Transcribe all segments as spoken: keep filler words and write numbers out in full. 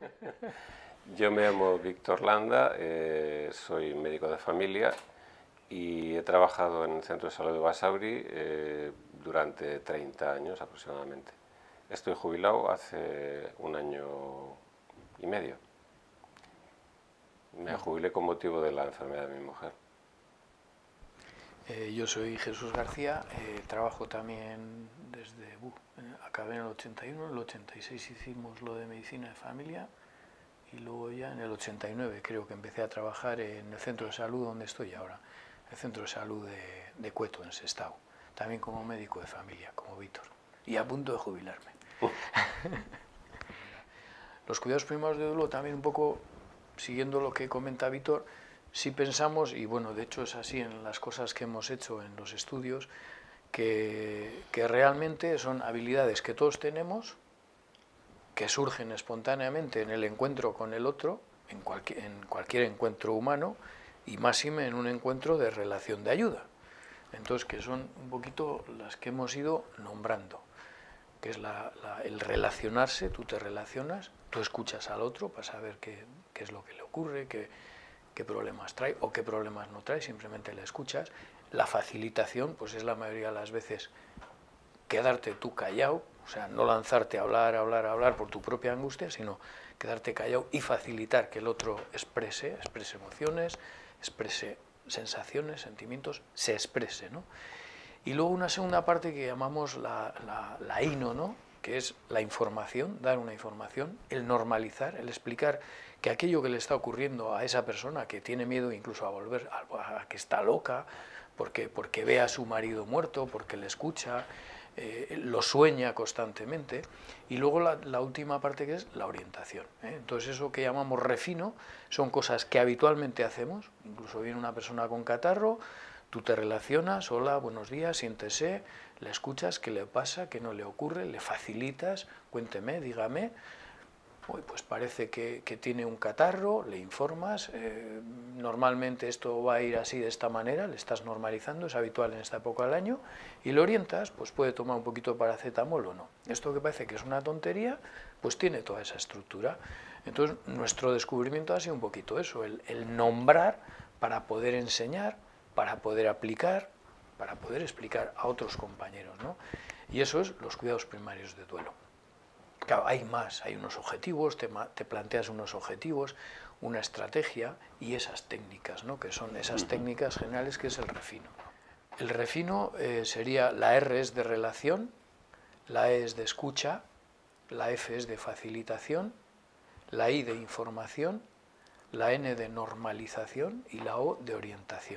Yo me llamo Víctor Landa, eh, soy médico de familia y he trabajado en el Centro de Salud de Basauri eh, durante treinta años aproximadamente. Estoy jubilado hace un año y medio. Me jubilé con motivo de la enfermedad de mi mujer. Eh, yo soy Jesús García, eh, trabajo también desde... Uh, acabé en el ochenta y uno, en el ochenta y seis hicimos lo de medicina de familia y luego ya en el ochenta y nueve creo que empecé a trabajar en el centro de salud donde estoy ahora, el centro de salud de, de Cueto, en Sestao, también como médico de familia, como Víctor, y a punto de jubilarme. Uh. Los cuidados primarios de duelo también un poco, siguiendo lo que comenta Víctor, si pensamos, y bueno, de hecho es así en las cosas que hemos hecho en los estudios, que, que realmente son habilidades que todos tenemos, que surgen espontáneamente en el encuentro con el otro, en cualquier, en cualquier encuentro humano, y máxime en un encuentro de relación de ayuda. Entonces, que son un poquito las que hemos ido nombrando, que es la, la, el relacionarse, tú te relacionas, tú escuchas al otro para saber qué, qué es lo que le ocurre, qué, qué problemas trae o qué problemas no trae, simplemente le escuchas. La facilitación, pues es la mayoría de las veces quedarte tú callado, o sea, no lanzarte a hablar, hablar, hablar por tu propia angustia, sino quedarte callado y facilitar que el otro exprese, exprese emociones, exprese sensaciones, sentimientos, se exprese, ¿no? Y luego una segunda parte que llamamos la, la, la I N O, ¿no? Que es la información, dar una información, el normalizar, el explicar que aquello que le está ocurriendo a esa persona que tiene miedo incluso a volver, a, a que está loca, porque, porque ve a su marido muerto, porque le escucha, eh, lo sueña constantemente, y luego la, la última parte que es la orientación, ¿eh? Entonces eso que llamamos refino son cosas que habitualmente hacemos, incluso viene una persona con catarro, tú te relacionas, hola, buenos días, siéntese, le escuchas, qué le pasa, qué no le ocurre, le facilitas, cuénteme, dígame, uy, pues parece que, que tiene un catarro, le informas, eh, normalmente esto va a ir así de esta manera, le estás normalizando, es habitual en esta época del año, y lo orientas, pues puede tomar un poquito de paracetamol o no. Esto que parece que es una tontería, pues tiene toda esa estructura. Entonces nuestro descubrimiento ha sido un poquito eso, el, el nombrar para poder enseñar, para poder aplicar, para poder explicar a otros compañeros, ¿no? Y eso es los cuidados primarios de duelo. Claro, hay más, hay unos objetivos, te, te planteas unos objetivos, una estrategia y esas técnicas, ¿no? Que son esas técnicas generales que es el refino. El refino eh, sería, la R es de relación, la E es de escucha, la F es de facilitación, la I de información, la N de normalización y la O de orientación.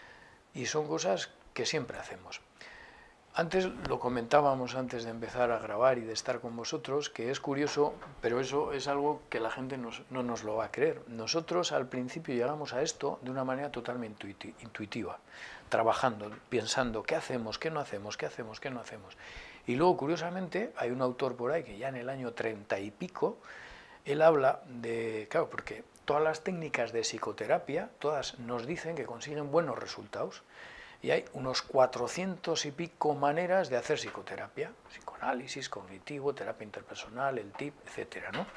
Y son cosas que siempre hacemos. Antes lo comentábamos antes de empezar a grabar y de estar con vosotros, que es curioso, pero eso es algo que la gente nos, no nos lo va a creer. Nosotros al principio llegamos a esto de una manera totalmente intuitiva, trabajando, pensando qué hacemos, qué no hacemos, qué hacemos, qué no hacemos. Y luego, curiosamente, hay un autor por ahí que ya en el año treinta y pico, él habla de, claro, porque todas las técnicas de psicoterapia, todas nos dicen que consiguen buenos resultados. Y hay unos cuatrocientos y pico maneras de hacer psicoterapia, psicoanálisis, cognitivo, terapia interpersonal, el T I P, etcétera, ¿no?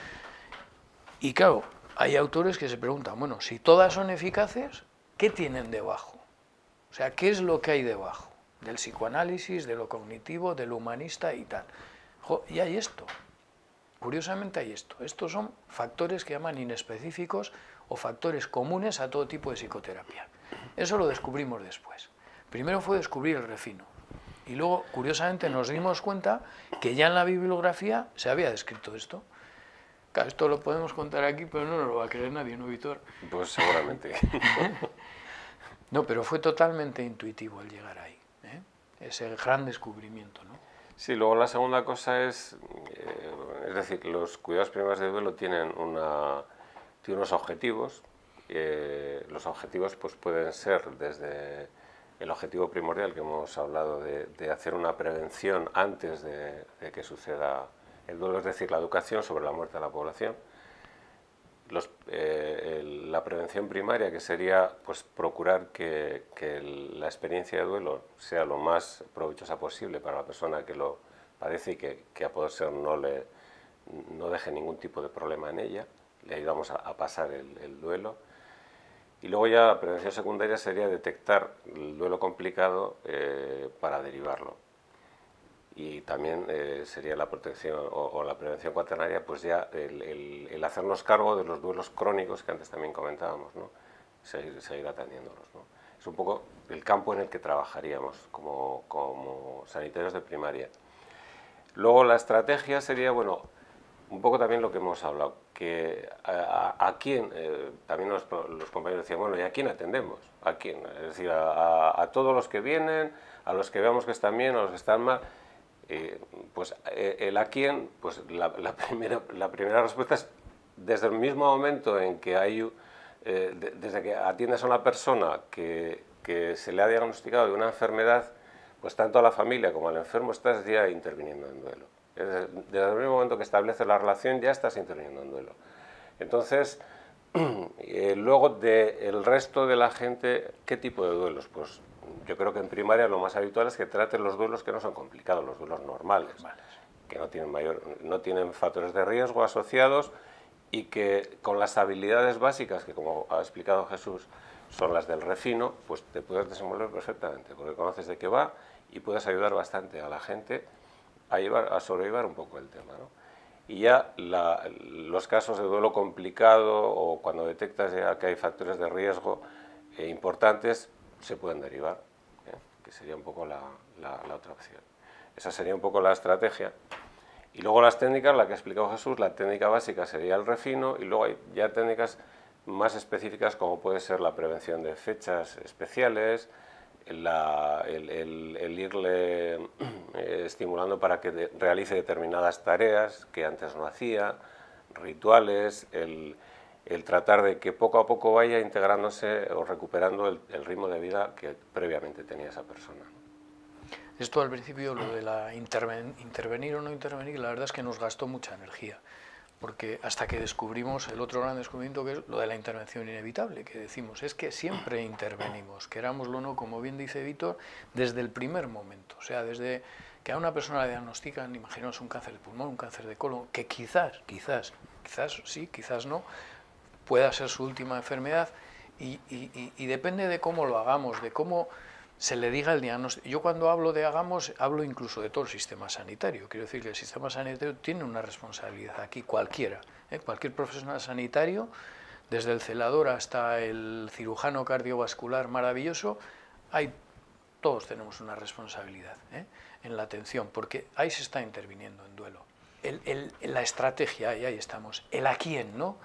Y claro, hay autores que se preguntan, bueno, si todas son eficaces, ¿qué tienen debajo? O sea, ¿qué es lo que hay debajo? Del psicoanálisis, de lo cognitivo, de lo humanista y tal. Jo, y hay esto. Curiosamente hay esto. Estos son factores que llaman inespecíficos o factores comunes a todo tipo de psicoterapia. Eso lo descubrimos después. Primero fue descubrir el refino. Y luego, curiosamente, nos dimos cuenta que ya en la bibliografía se había descrito esto. Claro, esto lo podemos contar aquí, pero no nos lo va a creer nadie, ¿no, Víctor? Pues seguramente. No, pero fue totalmente intuitivo el llegar ahí, ¿eh? Ese gran descubrimiento, ¿no? Sí, luego la segunda cosa es, eh, es decir, los cuidados primarios de duelo tienen, una, tienen unos objetivos. Eh, los objetivos pues, pueden ser desde el objetivo primordial que hemos hablado de, de hacer una prevención antes de, de que suceda el duelo, es decir, la educación sobre la muerte de la población. Los, eh, el, la prevención primaria, que sería pues, procurar que, que el, la experiencia de duelo sea lo más provechosa posible para la persona que lo padece y que, que a poder ser no le, no deje ningún tipo de problema en ella, le ayudamos a, a pasar el, el duelo. Y luego ya la prevención secundaria sería detectar el duelo complicado eh, para derivarlo. Y también eh, sería la protección o, o la prevención cuaternaria, pues ya el, el, el hacernos cargo de los duelos crónicos que antes también comentábamos, ¿no? Seguir, seguir atendiéndolos, ¿no? Es un poco el campo en el que trabajaríamos como, como sanitarios de primaria. Luego la estrategia sería, bueno, un poco también lo que hemos hablado, que a, a, a quién, eh, también los, los compañeros decían, bueno, ¿y a quién atendemos? ¿A quién? Es decir, a, a, a todos los que vienen, a los que veamos que están bien, a los que están mal. Eh, pues eh, el a quién, pues la, la, primera, la primera respuesta es desde el mismo momento en que hay, eh, de, desde que atiendes a una persona que, que se le ha diagnosticado de una enfermedad, pues tanto a la familia como al enfermo estás ya interviniendo en duelo. Desde, desde el mismo momento que estableces la relación ya estás interviniendo en duelo. Entonces, eh, luego del resto de la gente, ¿qué tipo de duelos? Pues yo creo que en primaria lo más habitual es que traten los duelos que no son complicados, los duelos normales, normales. que no tienen, mayor, no tienen factores de riesgo asociados y que con las habilidades básicas, que como ha explicado Jesús, son las del refino, pues te puedes desenvolver perfectamente, porque conoces de qué va y puedes ayudar bastante a la gente a, llevar, a sobrellevar un poco el tema, ¿no? Y ya la, los casos de duelo complicado o cuando detectas ya que hay factores de riesgo eh, importantes, se pueden derivar, ¿eh? que sería un poco la, la, la otra opción. Esa sería un poco la estrategia. Y luego las técnicas, la que ha explicado Jesús, la técnica básica sería el refino y luego hay ya técnicas más específicas como puede ser la prevención de fechas especiales, la, el, el, el irle eh, estimulando para que de, realice determinadas tareas que antes no hacía, rituales, el, el tratar de que poco a poco vaya integrándose o recuperando el, el ritmo de vida que previamente tenía esa persona. Esto al principio, lo de la interven, intervenir o no intervenir, la verdad es que nos gastó mucha energía, porque hasta que descubrimos el otro gran descubrimiento, que es lo de la intervención inevitable, que decimos, es que siempre intervenimos, querámoslo o no, como bien dice Víctor, desde el primer momento, o sea, desde que a una persona le diagnostican, imaginaos un cáncer de pulmón, un cáncer de colon, que quizás, quizás, quizás sí, quizás no, pueda ser su última enfermedad, y, y, y, y depende de cómo lo hagamos, de cómo se le diga el diagnóstico. Yo cuando hablo de hagamos, hablo incluso de todo el sistema sanitario. Quiero decir que el sistema sanitario tiene una responsabilidad aquí, cualquiera, ¿eh? cualquier profesional sanitario, desde el celador hasta el cirujano cardiovascular maravilloso, hay, todos tenemos una responsabilidad ¿eh? en la atención, porque ahí se está interviniendo en duelo. El, el, la estrategia, y ahí estamos. El a quién, ¿no?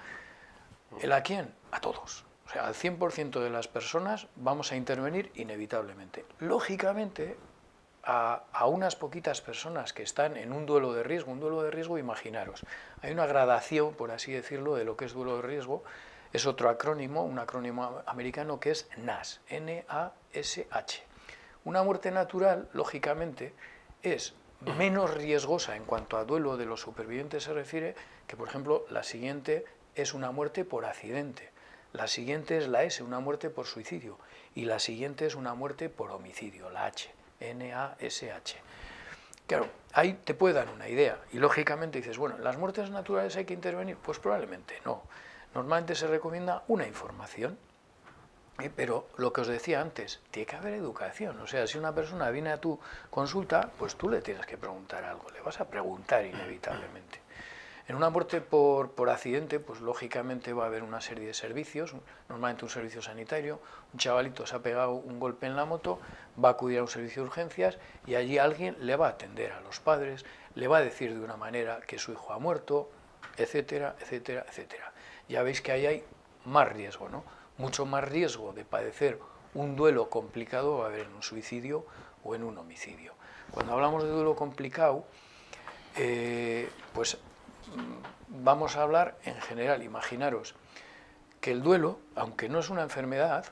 El a quién, a todos. O sea, al cien por ciento de las personas vamos a intervenir inevitablemente. Lógicamente, a, a unas poquitas personas que están en un duelo de riesgo, un duelo de riesgo, imaginaros, hay una gradación, por así decirlo, de lo que es duelo de riesgo, es otro acrónimo, un acrónimo americano que es N A S, N A S H. Una muerte natural, lógicamente, es menos riesgosa en cuanto a duelo de los supervivientes se refiere, que por ejemplo la siguiente es una muerte por accidente. La siguiente es la S, una muerte por suicidio, y la siguiente es una muerte por homicidio, la H, N A S H. Claro, ahí te puede dar una idea, y lógicamente dices, bueno, ¿las muertes naturales hay que intervenir? Pues probablemente no. Normalmente se recomienda una información, ¿eh? Pero lo que os decía antes, tiene que haber educación. O sea, si una persona viene a tu consulta, pues tú le tienes que preguntar algo, le vas a preguntar inevitablemente. En una muerte por, por accidente, pues lógicamente va a haber una serie de servicios, normalmente un servicio sanitario, un chavalito se ha pegado un golpe en la moto, va a acudir a un servicio de urgencias y allí alguien le va a atender a los padres, le va a decir de una manera que su hijo ha muerto, etcétera, etcétera, etcétera. Ya veis que ahí hay más riesgo, ¿no? Mucho más riesgo de padecer un duelo complicado va a haber en un suicidio o en un homicidio. Cuando hablamos de duelo complicado, eh, pues vamos a hablar en general. Imaginaros que el duelo, aunque no es una enfermedad,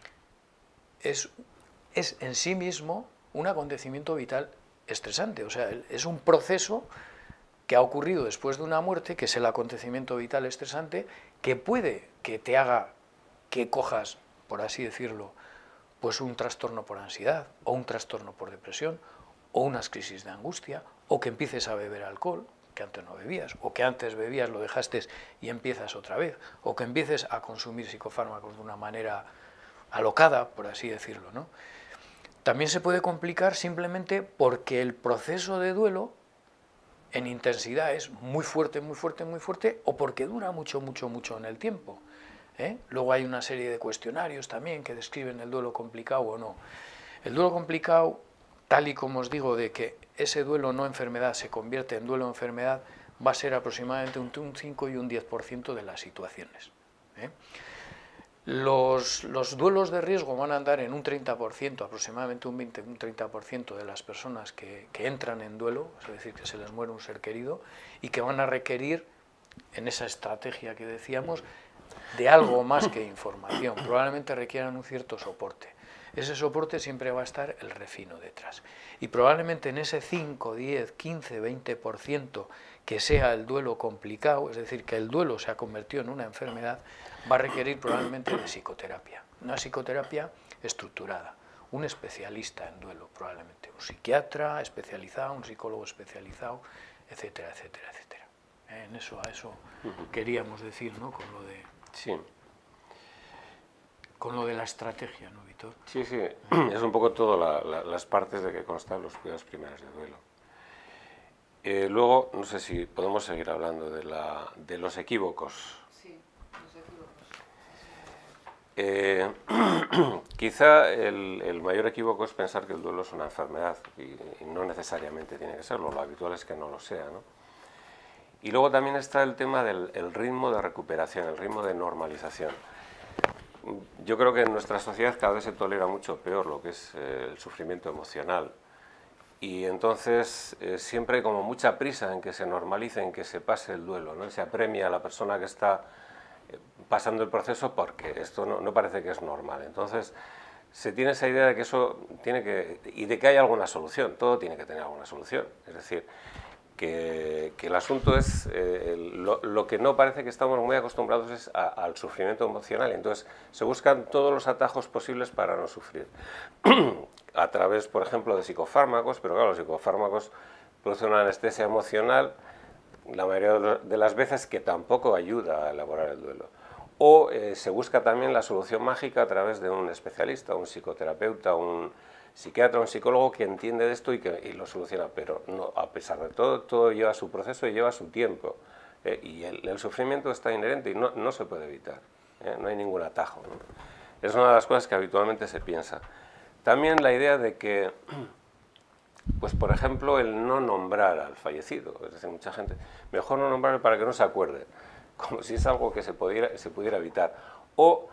es, es en sí mismo un acontecimiento vital estresante. O sea, es un proceso que ha ocurrido después de una muerte, que es el acontecimiento vital estresante, que puede que te haga que cojas, por así decirlo, pues un trastorno por ansiedad, o un trastorno por depresión, o unas crisis de angustia, o que empieces a beber alcohol, que antes no bebías, o que antes bebías, lo dejaste y empiezas otra vez, o que empieces a consumir psicofármacos de una manera alocada, por así decirlo, ¿no? También se puede complicar simplemente porque el proceso de duelo en intensidad es muy fuerte, muy fuerte, muy fuerte, o porque dura mucho, mucho, mucho en el tiempo, ¿eh? Luego hay una serie de cuestionarios también que describen el duelo complicado o no. El duelo complicado, tal y como os digo, de que ese duelo no enfermedad se convierte en duelo enfermedad, va a ser aproximadamente un cinco y un diez por ciento de las situaciones, ¿eh? Los, los duelos de riesgo van a andar en un treinta por ciento, aproximadamente un veinte, un treinta por ciento de las personas que, que entran en duelo, es decir, que se les muere un ser querido, y que van a requerir, en esa estrategia que decíamos, de algo más que información. Probablemente requieran un cierto soporte. Ese soporte siempre va a estar el refino detrás. Y probablemente en ese cinco, diez, quince, veinte por ciento que sea el duelo complicado, es decir, que el duelo se ha convertido en una enfermedad, va a requerir probablemente de psicoterapia. Una psicoterapia estructurada, un especialista en duelo probablemente, un psiquiatra especializado, un psicólogo especializado, etcétera, etcétera, etcétera. En eso, a eso queríamos decir, ¿no? Con lo de... Sí. Con lo de la estrategia, ¿no, Víctor? Sí, sí, es un poco todo la, la, las partes de que constan los cuidados primeros de duelo. Eh, luego, no sé si podemos seguir hablando de, la, de los equívocos. Sí, los equívocos. Eh, quizá el, el mayor equívoco es pensar que el duelo es una enfermedad, y, y no necesariamente tiene que serlo, lo habitual es que no lo sea, ¿no? Y luego también está el tema del el ritmo de recuperación, el ritmo de normalización. Yo creo que en nuestra sociedad cada vez se tolera mucho peor lo que es eh, el sufrimiento emocional, y entonces eh, siempre hay como mucha prisa en que se normalice, en que se pase el duelo, ¿no? Se apremia a la persona que está eh, pasando el proceso porque esto no, no parece que es normal. Entonces se tiene esa idea de que eso tiene que, y de que hay alguna solución, todo tiene que tener alguna solución, es decir, que, que el asunto es, eh, lo, lo que no parece que estamos muy acostumbrados es a, al sufrimiento emocional, y entonces se buscan todos los atajos posibles para no sufrir, a través, por ejemplo, de psicofármacos, pero claro, los psicofármacos producen una anestesia emocional, la mayoría de las veces que tampoco ayuda a elaborar el duelo. O eh, se busca también la solución mágica a través de un especialista, un psicoterapeuta, un psiquiatra, un psicólogo que entiende de esto y que y lo soluciona, pero no, a pesar de todo, todo lleva su proceso y lleva su tiempo, eh, y el, el sufrimiento está inherente y no, no se puede evitar, eh, no hay ningún atajo, ¿no? Es una de las cosas que habitualmente se piensa. También la idea de que, pues por ejemplo, el no nombrar al fallecido, es decir, mucha gente, mejor no nombrarle para que no se acuerde, como si es algo que se pudiera, se pudiera evitar, o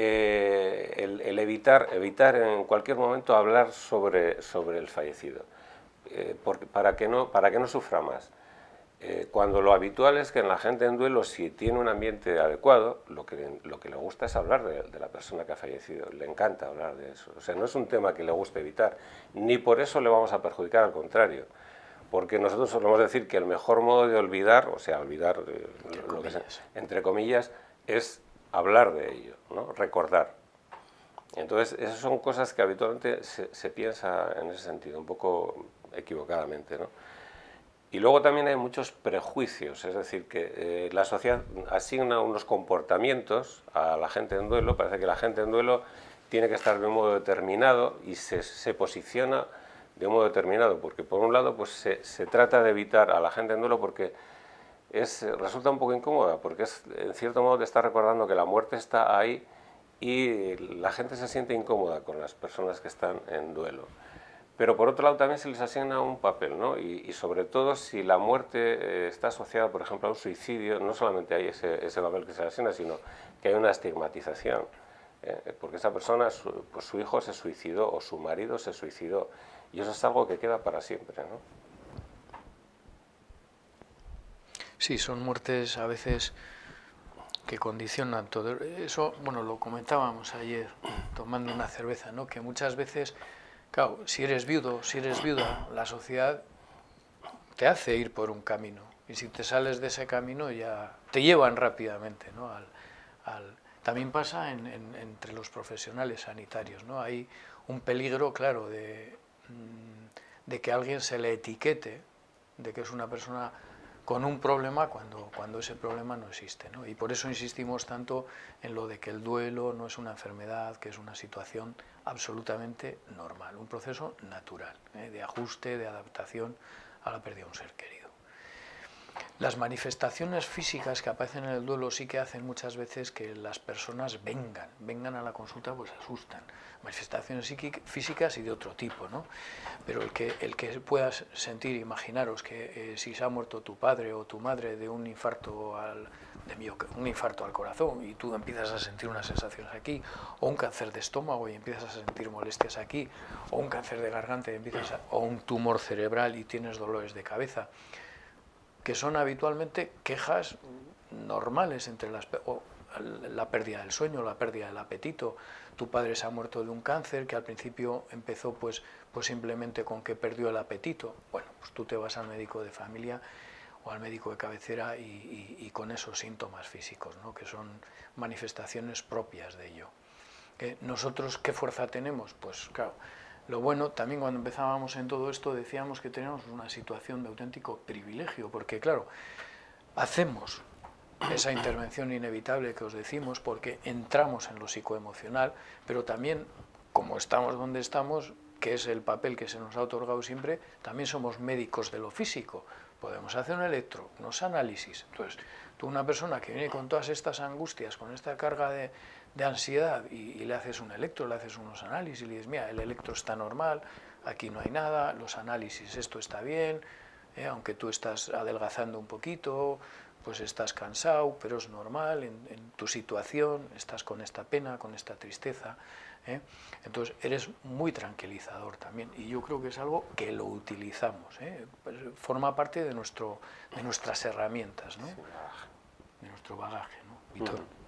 Eh, el, el evitar, evitar en cualquier momento hablar sobre, sobre el fallecido, eh, porque, para, que no, para que no sufra más. Eh, cuando lo habitual es que en la gente en duelo, si tiene un ambiente adecuado, lo que, lo que le gusta es hablar de, de la persona que ha fallecido, le encanta hablar de eso. O sea, no es un tema que le guste evitar, ni por eso le vamos a perjudicar, al contrario. Porque nosotros solemos decir que el mejor modo de olvidar, o sea, olvidar, eh, lo que sea, entre comillas, es hablar de ello, ¿no? Recordar. Entonces, esas son cosas que habitualmente se, se piensa en ese sentido, un poco equivocadamente, ¿no? Y luego también hay muchos prejuicios, es decir, que eh, la sociedad asigna unos comportamientos a la gente en duelo, parece que la gente en duelo tiene que estar de un modo determinado y se, se posiciona de un modo determinado, porque por un lado pues se, se trata de evitar a la gente en duelo porque Es, resulta un poco incómoda, porque es, en cierto modo te está recordando que la muerte está ahí y la gente se siente incómoda con las personas que están en duelo. Pero por otro lado también se les asigna un papel, ¿no? Y, y sobre todo si la muerte eh, está asociada, por ejemplo, a un suicidio, no solamente hay ese, ese papel que se le asigna, sino que hay una estigmatización, eh, porque esa persona, su, pues su hijo se suicidó o su marido se suicidó, y eso es algo que queda para siempre, ¿no? Sí, son muertes a veces que condicionan todo. Eso, bueno, lo comentábamos ayer tomando una cerveza, ¿no? Que muchas veces, claro, si eres viudo, si eres viuda, la sociedad te hace ir por un camino. Y si te sales de ese camino ya te llevan rápidamente, ¿no? Al, al... También pasa en, en, entre los profesionales sanitarios, ¿no? Hay un peligro, claro, de, de que a alguien se le etiquete, de que es una persona con un problema cuando, cuando ese problema no existe, ¿no? Y por eso insistimos tanto en lo de que el duelo no es una enfermedad, que es una situación absolutamente normal, un proceso natural, ¿eh? de ajuste, de adaptación a la pérdida de un ser querido. Las manifestaciones físicas que aparecen en el duelo sí que hacen muchas veces que las personas vengan, vengan a la consulta, pues asustan. Manifestaciones psíquicas, físicas y de otro tipo, ¿no? Pero el que, el que puedas sentir, imaginaros que eh, si se ha muerto tu padre o tu madre de un infarto al, de mio, un infarto al corazón y tú empiezas a sentir unas sensaciones aquí, o un cáncer de estómago y empiezas a sentir molestias aquí, o un cáncer de garganta y empiezas a, o un tumor cerebral y tienes dolores de cabeza, que son habitualmente quejas normales entre las, o la pérdida del sueño, la pérdida del apetito. Tu padre se ha muerto de un cáncer que al principio empezó pues, pues simplemente con que perdió el apetito. Bueno, pues tú te vas al médico de familia o al médico de cabecera y, y, y con esos síntomas físicos, ¿no? Que son manifestaciones propias de ello. ¿Eh? ¿Nosotros qué fuerza tenemos? Pues claro, lo bueno, también cuando empezábamos en todo esto decíamos que teníamos una situación de auténtico privilegio, porque claro, hacemos esa intervención inevitable que os decimos porque entramos en lo psicoemocional, pero también, como estamos donde estamos, que es el papel que se nos ha otorgado siempre, también somos médicos de lo físico. Podemos hacer un electro, unos análisis. Entonces, tú una persona que viene con todas estas angustias, con esta carga de, de ansiedad, y, y le haces un electro, le haces unos análisis, y le dices, mira, el electro está normal, aquí no hay nada, los análisis, esto está bien, eh, aunque tú estás adelgazando un poquito, pues estás cansado, pero es normal en, en tu situación, estás con esta pena, con esta tristeza, ¿eh? Entonces eres muy tranquilizador también, y yo creo que es algo que lo utilizamos, ¿eh? Pues forma parte de, nuestro, de nuestras herramientas, ¿no? De nuestro bagaje, ¿no, Víctor? Uh-huh.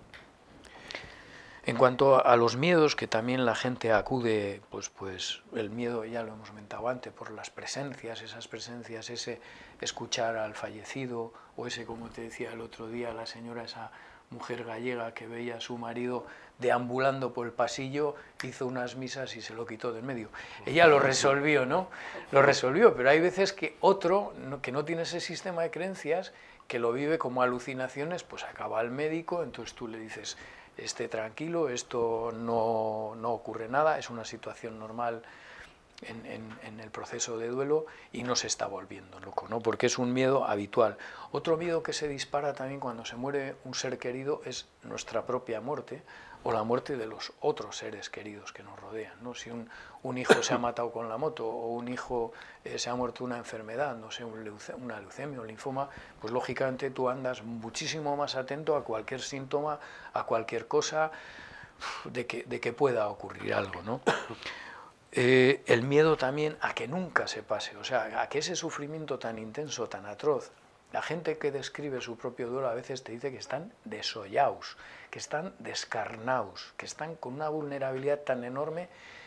En cuanto a los miedos, que también la gente acude, pues, pues el miedo ya lo hemos comentado antes, por las presencias, esas presencias, ese escuchar al fallecido, o ese, como te decía el otro día, la señora, esa mujer gallega que veía a su marido deambulando por el pasillo, hizo unas misas y se lo quitó del medio. Ella lo resolvió, ¿no? Lo resolvió, pero hay veces que otro, que no tiene ese sistema de creencias, que lo vive como alucinaciones, pues acaba al médico, entonces tú le dices, esté tranquilo, esto no, no ocurre nada, es una situación normal en, en, en el proceso de duelo y no se está volviendo loco, ¿no? Porque es un miedo habitual. Otro miedo que se dispara también cuando se muere un ser querido es nuestra propia muerte o la muerte de los otros seres queridos que nos rodean, ¿no? Si un, un hijo se ha matado con la moto o un hijo eh, se ha muerto de una enfermedad, no sé, un leuce, una leucemia o linfoma, pues lógicamente tú andas muchísimo más atento a cualquier síntoma, a cualquier cosa de que, de que pueda ocurrir algo, ¿no? Eh, el miedo también a que nunca se pase, o sea, a que ese sufrimiento tan intenso, tan atroz, la gente que describe su propio duelo a veces te dice que están desollados, que están descarnados, que están con una vulnerabilidad tan enorme,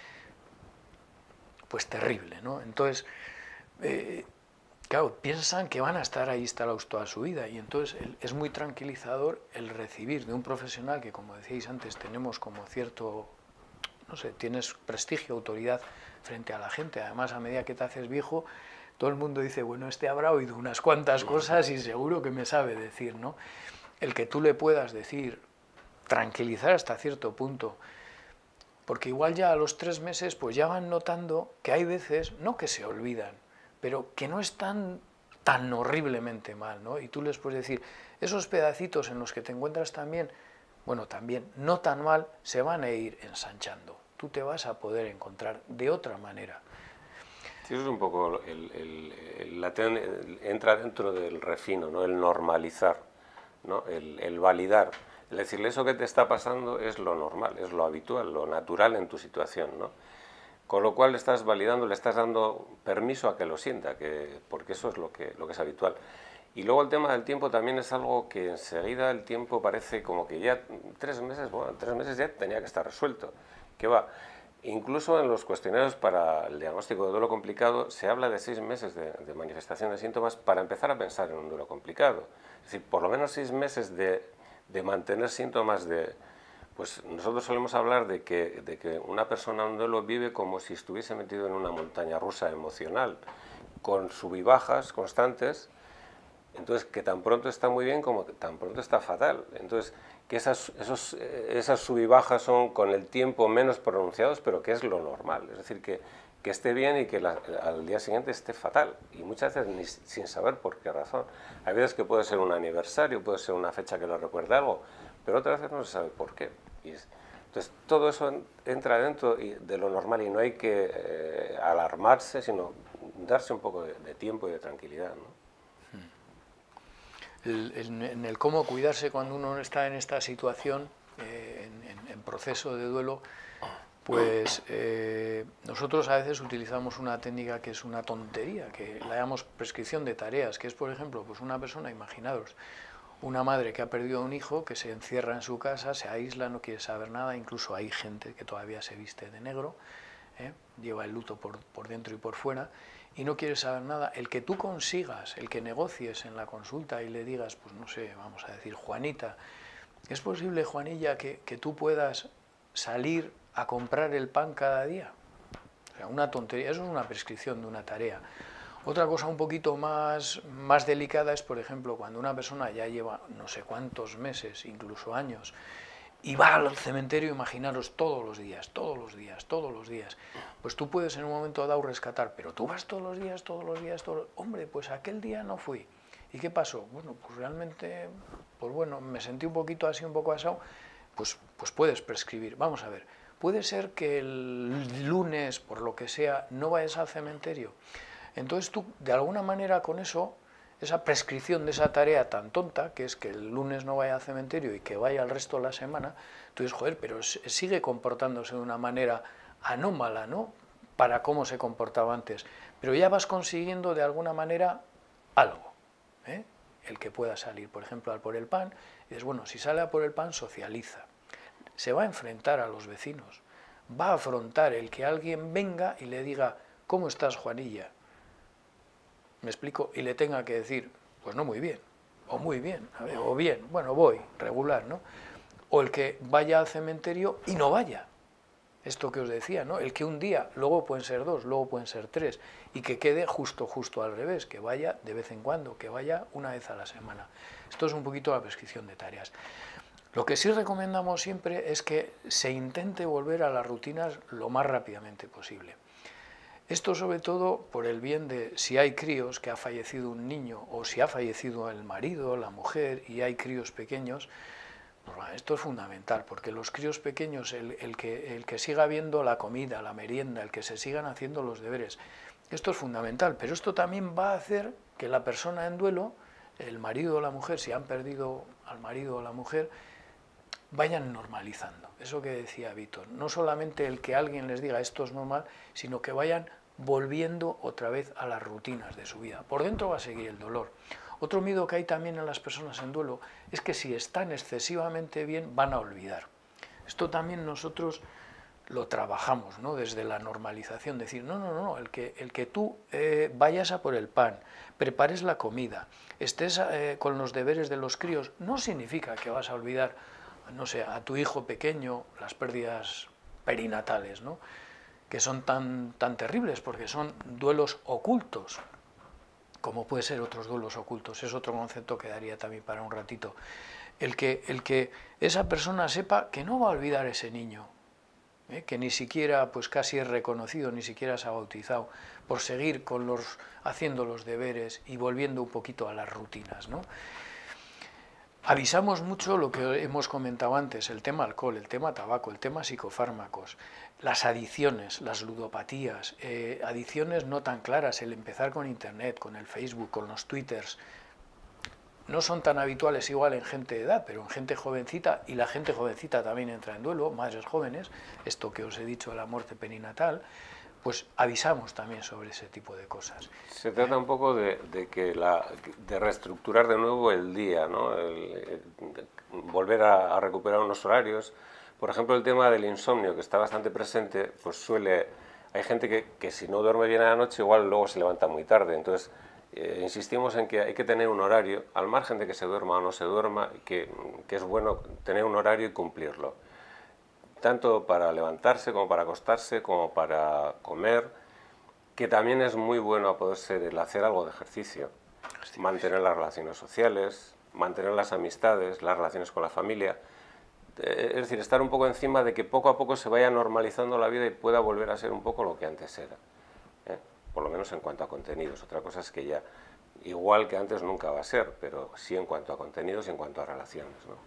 pues terrible, ¿no? Entonces, eh, claro, piensan que van a estar ahí instalados toda su vida y entonces es muy tranquilizador el recibir de un profesional que, como decíais antes, tenemos como cierto, no sé, tienes prestigio, autoridad frente a la gente. Además, a medida que te haces viejo, todo el mundo dice, bueno, este habrá oído unas cuantas cosas y seguro que me sabe decir, ¿no? El que tú le puedas decir, tranquilizar hasta cierto punto, porque igual ya a los tres meses pues ya van notando que hay veces, no que se olvidan, pero que no están tan horriblemente mal, ¿no? Y tú les puedes decir, esos pedacitos en los que te encuentras también, bueno, también no tan mal, se van a ir ensanchando. Tú te vas a poder encontrar de otra manera. Sí, eso es un poco, el, el, el, la ten, el, entra dentro del refino, ¿no? El normalizar, ¿no? el, el validar. Es decir, eso que te está pasando es lo normal, es lo habitual, lo natural en tu situación, ¿no? Con lo cual le estás validando, le estás dando permiso a que lo sienta, que, porque eso es lo que, lo que es habitual. Y luego el tema del tiempo también es algo que enseguida el tiempo parece como que ya tres meses, bueno, tres meses ya tenía que estar resuelto. ¿Qué va? Incluso en los cuestionarios para el diagnóstico de duelo complicado se habla de seis meses de, de manifestación de síntomas para empezar a pensar en un duelo complicado. Es decir, por lo menos seis meses de, de mantener síntomas de... Pues nosotros solemos hablar de que, de que una persona en un duelo vive como si estuviese metido en una montaña rusa emocional, con sub y bajas constantes, Entonces, que tan pronto está muy bien como que tan pronto está fatal. Entonces, que esas, esos, esas sub y bajas son con el tiempo menos pronunciados, pero que es lo normal. Es decir, que, que esté bien y que la, al día siguiente esté fatal. Y muchas veces ni, sin saber por qué razón. Hay veces que puede ser un aniversario, puede ser una fecha que lo recuerde algo, pero otras veces no se sabe por qué. Y es, entonces, todo eso entra dentro de lo normal y no hay que eh, alarmarse, sino darse un poco de, de tiempo y de tranquilidad, ¿no? El, en, en el cómo cuidarse cuando uno está en esta situación, eh, en, en, en proceso de duelo, pues eh, nosotros a veces utilizamos una técnica que es una tontería, que la llamamos prescripción de tareas, que es, por ejemplo, pues una persona, imaginaros, una madre que ha perdido a un hijo, que se encierra en su casa, se aísla, no quiere saber nada, incluso hay gente que todavía se viste de negro, ¿eh? lleva el luto por, por dentro y por fuera, y no quiere saber nada. El que tú consigas, el que negocies en la consulta y le digas, pues no sé, vamos a decir, Juanita, ¿es posible, Juanilla, que, que tú puedas salir a comprar el pan cada día? O sea, una tontería, eso es una prescripción de una tarea. Otra cosa un poquito más, más delicada es, por ejemplo, cuando una persona ya lleva no sé cuántos meses, incluso años, y va al cementerio, imaginaros, todos los días, todos los días, todos los días. Pues tú puedes en un momento dado rescatar, pero tú vas todos los días, todos los días, todos los... Hombre, pues aquel día no fui. ¿Y qué pasó? Bueno, pues realmente, pues bueno, me sentí un poquito así, un poco asado, pues, pues puedes prescribir. Vamos a ver, puede ser que el lunes, por lo que sea, no vayas al cementerio. Entonces tú, de alguna manera, con eso, esa prescripción de esa tarea tan tonta, que es que el lunes no vaya al cementerio y que vaya el resto de la semana, tú dices, joder, pero sigue comportándose de una manera anómala, ¿no?, para cómo se comportaba antes. Pero ya vas consiguiendo de alguna manera algo, ¿eh? El que pueda salir, por ejemplo, al por el pan, y dices, bueno, si sale a por el pan, socializa. Se va a enfrentar a los vecinos, va a afrontar el que alguien venga y le diga, ¿cómo estás, Juanilla? ¿Me explico? Y le tenga que decir, pues no muy bien, o muy bien, a ver, o bien, bueno, voy, regular, ¿no? O el que vaya al cementerio y no vaya. Esto que os decía, ¿no? El que un día, luego pueden ser dos, luego pueden ser tres, y que quede justo, justo al revés, que vaya de vez en cuando, que vaya una vez a la semana. Esto es un poquito la prescripción de tareas. Lo que sí recomendamos siempre es que se intente volver a las rutinas lo más rápidamente posible. Esto sobre todo por el bien de si hay críos, que ha fallecido un niño, o si ha fallecido el marido, la mujer, y hay críos pequeños, pues bueno, esto es fundamental, porque los críos pequeños, el, el, que, el que siga viendo la comida, la merienda, el que se sigan haciendo los deberes, esto es fundamental, pero esto también va a hacer que la persona en duelo, el marido o la mujer, si han perdido al marido o la mujer, vayan normalizando. Eso que decía Víctor, no solamente el que alguien les diga esto es normal, sino que vayan volviendo otra vez a las rutinas de su vida. Por dentro va a seguir el dolor. Otro miedo que hay también en las personas en duelo es que si están excesivamente bien van a olvidar. Esto también nosotros lo trabajamos, ¿no?, desde la normalización, decir, no, no, no, el que, el que tú eh, vayas a por el pan, prepares la comida, estés eh, con los deberes de los críos, no significa que vas a olvidar, no sé, a tu hijo pequeño, las pérdidas perinatales, ¿no?, que son tan, tan terribles, porque son duelos ocultos, como puede ser otros duelos ocultos, es otro concepto que daría también para un ratito. El que, el que esa persona sepa que no va a olvidar ese niño, ¿eh?, que ni siquiera, pues casi es reconocido, ni siquiera se ha bautizado, por seguir con los, haciendo los deberes y volviendo un poquito a las rutinas, ¿no? Avisamos mucho lo que hemos comentado antes, el tema alcohol, el tema tabaco, el tema psicofármacos, las adicciones, las ludopatías, eh, adicciones no tan claras, el empezar con internet, con el Facebook, con los twitters, no son tan habituales igual en gente de edad, pero en gente jovencita, y la gente jovencita también entra en duelo, madres jóvenes, esto que os he dicho de la muerte perinatal, pues avisamos también sobre ese tipo de cosas. Se trata un poco de, de, que la, de reestructurar de nuevo el día, ¿no?, el, el, volver a, a recuperar unos horarios. Por ejemplo, el tema del insomnio, que está bastante presente, pues suele... Hay gente que, que si no duerme bien a la noche, igual luego se levanta muy tarde. Entonces, eh, insistimos en que hay que tener un horario, al margen de que se duerma o no se duerma, que, que es bueno tener un horario y cumplirlo. Tanto para levantarse, como para acostarse, como para comer, que también es muy bueno a poder ser el hacer algo de ejercicio. mantener las relaciones sociales, mantener las amistades, las relaciones con la familia. Es decir, estar un poco encima de que poco a poco se vaya normalizando la vida y pueda volver a ser un poco lo que antes era, ¿eh? Por lo menos en cuanto a contenidos. Otra cosa es que ya, igual que antes nunca va a ser, pero sí en cuanto a contenidos y en cuanto a relaciones, ¿no?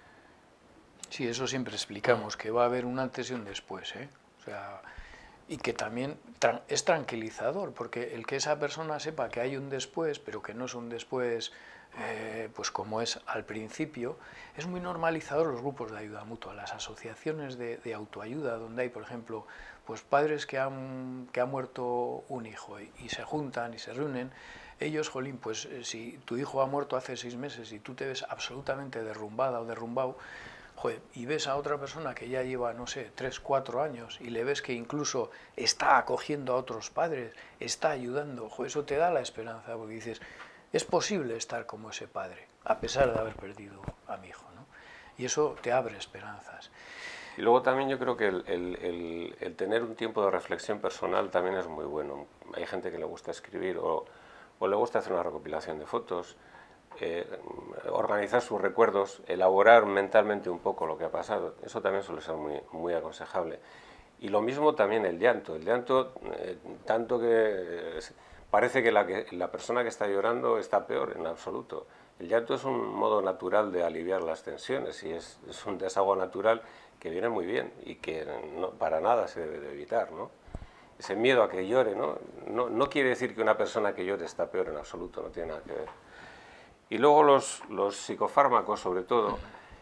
Sí, eso siempre explicamos, que va a haber un antes y un después, ¿eh? O sea, y que también tra es tranquilizador, porque el que esa persona sepa que hay un después, pero que no es un después eh, pues como es al principio, es muy normalizador los grupos de ayuda mutua, las asociaciones de, de autoayuda, donde hay, por ejemplo, pues padres que han, que ha muerto un hijo y, y se juntan y se reúnen. Ellos, jolín, pues si tu hijo ha muerto hace seis meses y tú te ves absolutamente derrumbada o derrumbado, joder, y ves a otra persona que ya lleva, no sé, tres, cuatro años y le ves que incluso está acogiendo a otros padres, está ayudando, joder, eso te da la esperanza, porque dices, es posible estar como ese padre, a pesar de haber perdido a mi hijo, ¿no? Y eso te abre esperanzas. Y luego también yo creo que el, el, el, el tener un tiempo de reflexión personal también es muy bueno. Hay gente que le gusta escribir o, o le gusta hacer una recopilación de fotos, eh, organizar sus recuerdos, elaborar mentalmente un poco lo que ha pasado. Eso también suele ser muy, muy aconsejable. Y lo mismo también el llanto. El llanto, eh, tanto que eh, parece que la, que la persona que está llorando está peor, en absoluto. El llanto es un modo natural de aliviar las tensiones y es, es un desahogo natural que viene muy bien y que no, para nada se debe de evitar, ¿no? Ese miedo a que llore, ¿no? No, no quiere decir que una persona que llore está peor en absoluto, no tiene nada que ver. Y luego los, los psicofármacos, sobre todo,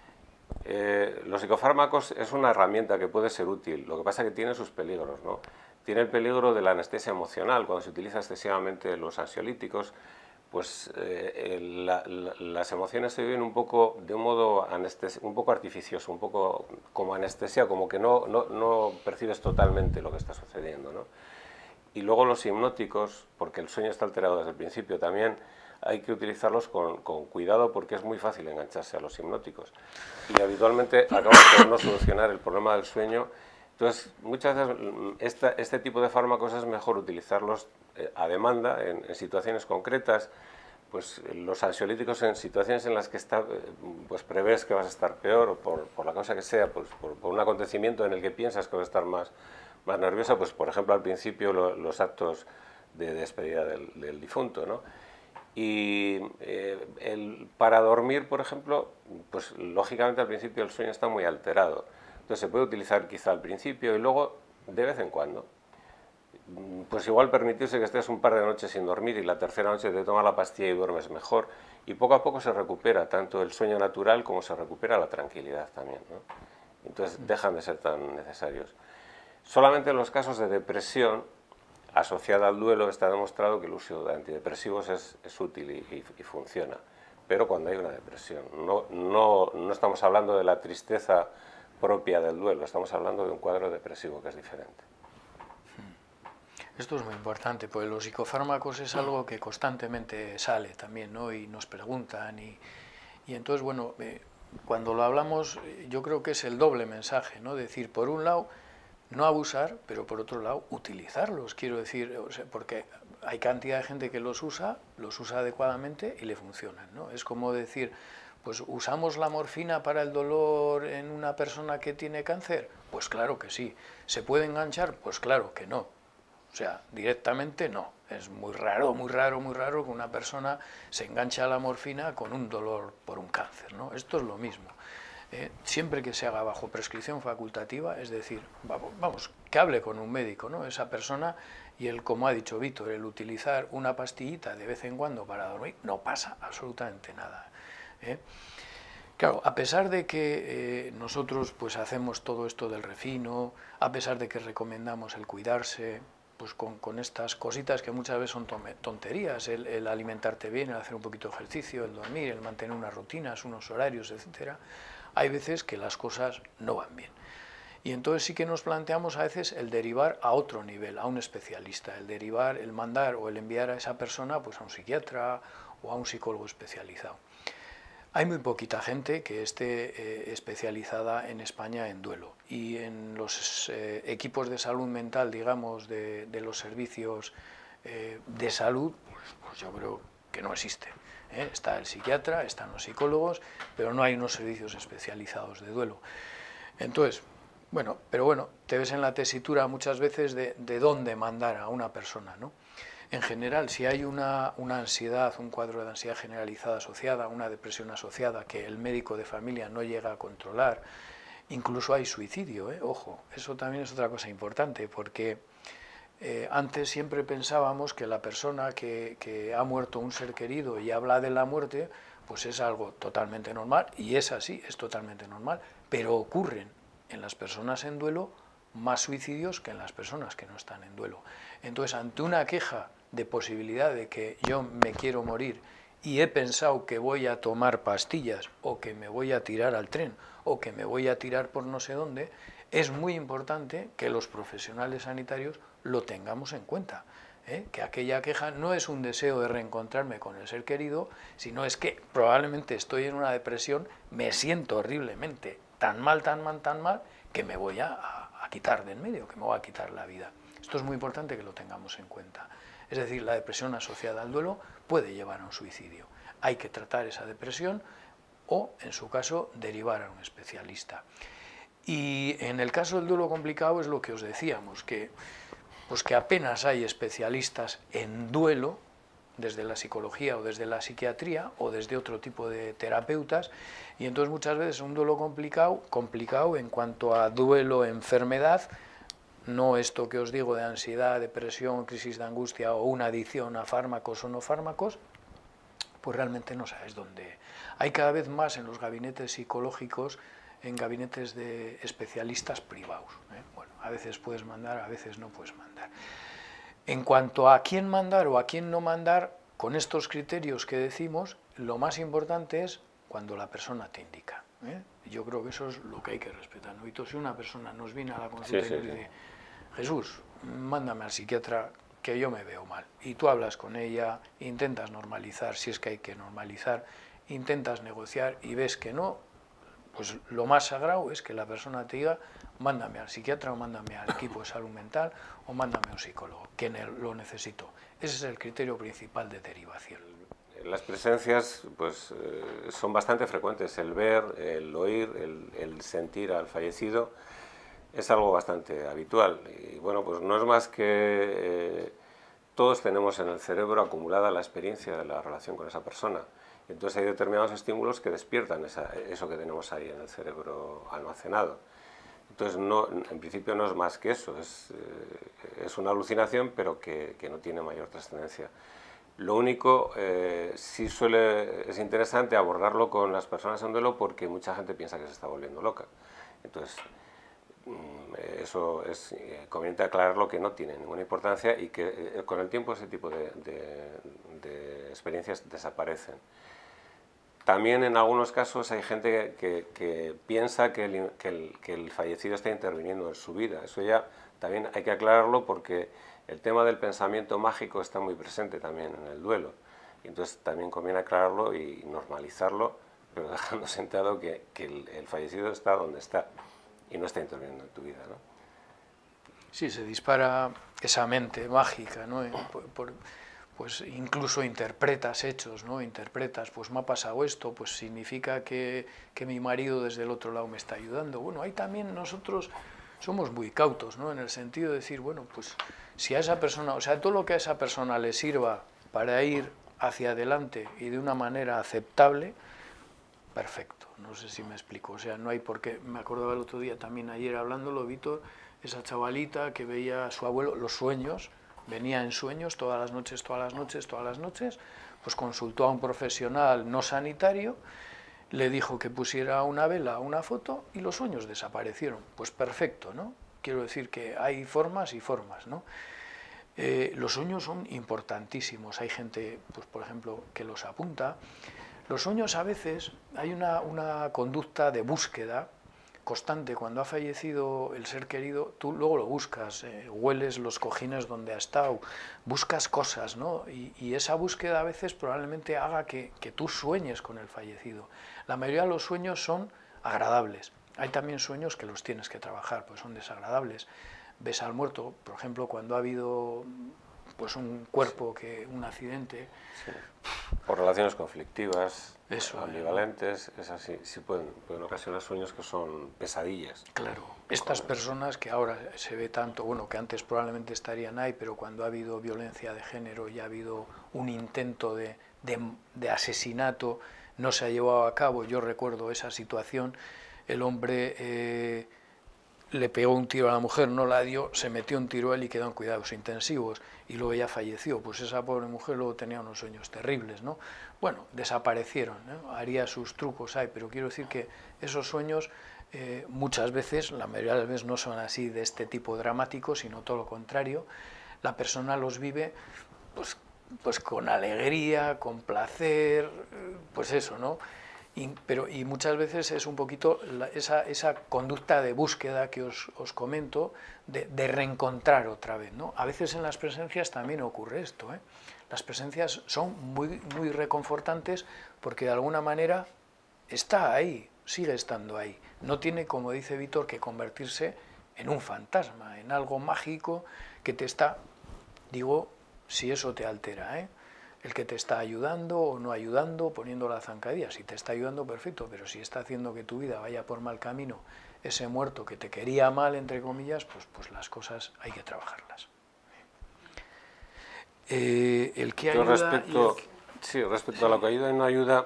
eh, los psicofármacos es una herramienta que puede ser útil, lo que pasa es que tiene sus peligros, ¿no? Tiene el peligro de la anestesia emocional, cuando se utiliza excesivamente los ansiolíticos, pues eh, la, la, las emociones se viven un poco de un modo un poco artificioso, un poco como anestesia, como que no, no, no percibes totalmente lo que está sucediendo, ¿no? Y luego los hipnóticos, porque el sueño está alterado desde el principio, también hay que utilizarlos con, con cuidado porque es muy fácil engancharse a los hipnóticos. Y habitualmente acabamos por no solucionar el problema del sueño. Entonces, muchas veces esta, este tipo de fármacos es mejor utilizarlos eh, a demanda, en, en situaciones concretas. Pues los ansiolíticos en situaciones en las que está, pues prevés que vas a estar peor, o por, por la causa que sea, pues por, por un acontecimiento en el que piensas que vas a estar más, más nerviosa, pues por ejemplo al principio lo, los actos de despedida del, del difunto, ¿no? Y eh, el, para dormir, por ejemplo, pues lógicamente al principio el sueño está muy alterado. Entonces se puede utilizar quizá al principio y luego de vez en cuando. Pues igual permitirse que estés un par de noches sin dormir y la tercera noche te tomas la pastilla y duermes mejor. Y poco a poco se recupera tanto el sueño natural como se recupera la tranquilidad también, ¿no? Entonces dejan de ser tan necesarios. Solamente en los casos de depresión asociada al duelo está demostrado que el uso de antidepresivos es, es útil y, y, y funciona, pero cuando hay una depresión. No, no, no estamos hablando de la tristeza propia del duelo, estamos hablando de un cuadro depresivo que es diferente. Esto es muy importante, porque los psicofármacos es algo que constantemente sale también, ¿no? Y nos preguntan y, y entonces, bueno, eh, cuando lo hablamos yo creo que es el doble mensaje, ¿no? Decir, por un lado, no abusar, pero por otro lado, utilizarlos, quiero decir, o sea, porque hay cantidad de gente que los usa, los usa adecuadamente y le funcionan, ¿no? Es como decir, pues ¿usamos la morfina para el dolor en una persona que tiene cáncer? Pues claro que sí. ¿Se puede enganchar? Pues claro que no. O sea, directamente no. Es muy raro, muy raro, muy raro que una persona se enganche a la morfina con un dolor por un cáncer, ¿no? Esto es lo mismo. Eh, siempre que se haga bajo prescripción facultativa, es decir, vamos, vamos, que hable con un médico, ¿no? Esa persona, y el, como ha dicho Víctor, el utilizar una pastillita de vez en cuando para dormir, no pasa absolutamente nada, ¿eh? Claro, a pesar de que eh, nosotros pues hacemos todo esto del refino, a pesar de que recomendamos el cuidarse, pues con, con estas cositas que muchas veces son tonterías, el, el alimentarte bien, el hacer un poquito de ejercicio, el dormir, el mantener unas rutinas, unos horarios, etcétera, hay veces que las cosas no van bien. Y entonces sí que nos planteamos a veces el derivar a otro nivel, a un especialista, el derivar, el mandar o el enviar a esa persona pues a un psiquiatra o a un psicólogo especializado. Hay muy poquita gente que esté eh, especializada en España en duelo, y en los eh, equipos de salud mental, digamos, de, de los servicios eh, de salud, pues, pues yo creo que no existe. ¿eh? Está el psiquiatra, están los psicólogos, pero no hay unos servicios especializados de duelo. Entonces, bueno, pero bueno, te ves en la tesitura muchas veces de, de dónde mandar a una persona, ¿no? En general, si hay una, una ansiedad, un cuadro de ansiedad generalizada asociada, una depresión asociada que el médico de familia no llega a controlar, incluso hay suicidio, ¿eh? Ojo, eso también es otra cosa importante, porque eh, antes siempre pensábamos que la persona que, que ha muerto un ser querido y habla de la muerte, pues es algo totalmente normal, y es así, es totalmente normal, pero ocurren en las personas en duelo más suicidios que en las personas que no están en duelo. Entonces, ante una queja de posibilidad de que yo me quiero morir y he pensado que voy a tomar pastillas o que me voy a tirar al tren o que me voy a tirar por no sé dónde, es muy importante que los profesionales sanitarios lo tengamos en cuenta, ¿eh? Que aquella queja no es un deseo de reencontrarme con el ser querido, sino es que probablemente estoy en una depresión, me siento horriblemente, tan mal, tan mal, tan mal, que me voy a, a, a quitar de en medio, que me voy a quitar la vida. Esto es muy importante que lo tengamos en cuenta. Es decir, la depresión asociada al duelo puede llevar a un suicidio. Hay que tratar esa depresión o, en su caso, derivar a un especialista. Y en el caso del duelo complicado es lo que os decíamos, que, pues que apenas hay especialistas en duelo, desde la psicología o desde la psiquiatría o desde otro tipo de terapeutas, y entonces muchas veces un duelo complicado, complicado en cuanto a duelo, enfermedad, no esto que os digo de ansiedad, depresión, crisis de angustia o una adicción a fármacos o no fármacos, pues realmente no sabes dónde. Hay cada vez más en los gabinetes psicológicos, en gabinetes de especialistas privados, ¿eh? Bueno, a veces puedes mandar, a veces no puedes mandar. En cuanto a quién mandar o a quién no mandar, con estos criterios que decimos, lo más importante es cuando la persona te indica, ¿eh? Yo creo que eso es lo que hay que respetar, ¿no? Y si una persona nos viene a la consulta sí, y nos sí, dice, sí. Jesús, mándame al psiquiatra que yo me veo mal, y tú hablas con ella, intentas normalizar, si es que hay que normalizar, intentas negociar y ves que no, pues lo más sagrado es que la persona te diga, mándame al psiquiatra o mándame al equipo de salud mental o mándame a un psicólogo, que lo necesito. Ese es el criterio principal de derivación. Las presencias pues, eh, son bastante frecuentes, el ver, el oír, el, el sentir al fallecido es algo bastante habitual. Y bueno, pues no es más que eh, todos tenemos en el cerebro acumulada la experiencia de la relación con esa persona. Entonces hay determinados estímulos que despiertan esa, eso que tenemos ahí en el cerebro almacenado. Entonces, no, en principio no es más que eso, es, eh, es una alucinación, pero que, que no tiene mayor trascendencia. Lo único, eh, sí suele, es interesante abordarlo con las personas en duelo porque mucha gente piensa que se está volviendo loca. Entonces, eso es eh, conveniente aclararlo, que no tiene ninguna importancia y que eh, con el tiempo ese tipo de, de, de experiencias desaparecen. También en algunos casos hay gente que, que piensa que el, que, el, que el fallecido está interviniendo en su vida. Eso ya también hay que aclararlo porque el tema del pensamiento mágico está muy presente también en el duelo. Y entonces también conviene aclararlo y normalizarlo, pero dejando sentado que, que el, el fallecido está donde está y no está interviniendo en tu vida, ¿no? Sí, se dispara esa mente mágica, ¿no? Por, por, pues incluso interpretas hechos, ¿no? Interpretas, pues me ha pasado esto, pues significa que, que mi marido desde el otro lado me está ayudando. Bueno, ahí también nosotros somos muy cautos, ¿no? En el sentido de decir, bueno, pues si a esa persona, o sea, todo lo que a esa persona le sirva para ir hacia adelante y de una manera aceptable, perfecto. No sé si me explico, o sea, no hay por qué. Me acordaba el otro día también, ayer hablándolo, Víctor, esa chavalita que veía a su abuelo, los sueños, venía en sueños todas las noches, todas las noches, todas las noches, pues consultó a un profesional no sanitario, le dijo que pusiera una vela, una foto, y los sueños desaparecieron. Pues perfecto, ¿no? Quiero decir que hay formas y formas, ¿no? Eh, los sueños son importantísimos, hay gente, pues por ejemplo, que los apunta. Los sueños a veces, hay una, una conducta de búsqueda constante. Cuando ha fallecido el ser querido, tú luego lo buscas, eh, hueles los cojines donde ha estado, buscas cosas, ¿no? Y, y esa búsqueda a veces probablemente haga que, que tú sueñes con el fallecido. La mayoría de los sueños son agradables. Hay también sueños que los tienes que trabajar, pues son desagradables. Ves al muerto, por ejemplo, cuando ha habido pues un cuerpo, que un accidente. Sí. O relaciones conflictivas, Eso, ambivalentes, ¿no? Es así, sí pueden, pueden ocasionar sueños que son pesadillas. Claro, estas personas que ahora se ve tanto, bueno, que antes probablemente estarían ahí, pero cuando ha habido violencia de género y ha habido un intento de, de, de asesinato, no se ha llevado a cabo. Yo recuerdo esa situación, el hombre eh, le pegó un tiro a la mujer, no la dio, se metió un tiro a él y quedó en cuidados intensivos y luego ya falleció. Pues esa pobre mujer luego tenía unos sueños terribles, ¿no? Bueno, desaparecieron, ¿no? Haría sus trucos ahí, pero quiero decir que esos sueños eh, muchas veces, la mayoría de las veces no son así de este tipo dramático, sino todo lo contrario. La persona los vive pues, pues con alegría, con placer, pues eso, ¿no? Y, pero, y muchas veces es un poquito la, esa, esa conducta de búsqueda que os, os comento, de, de reencontrar otra vez, ¿no? A veces en las presencias también ocurre esto, ¿eh? Las presencias son muy, muy reconfortantes porque de alguna manera está ahí, sigue estando ahí. No tiene, como dice Víctor, que convertirse en un fantasma, en algo mágico que te está, digo, si eso te altera, ¿eh? El que te está ayudando o no ayudando, poniendo la zancadilla. Si te está ayudando, perfecto, pero si está haciendo que tu vida vaya por mal camino, ese muerto que te quería mal, entre comillas, pues, pues las cosas hay que trabajarlas. Eh, el que ayuda... Respecto, el que... Sí, respecto sí. a lo que ayuda y no ayuda,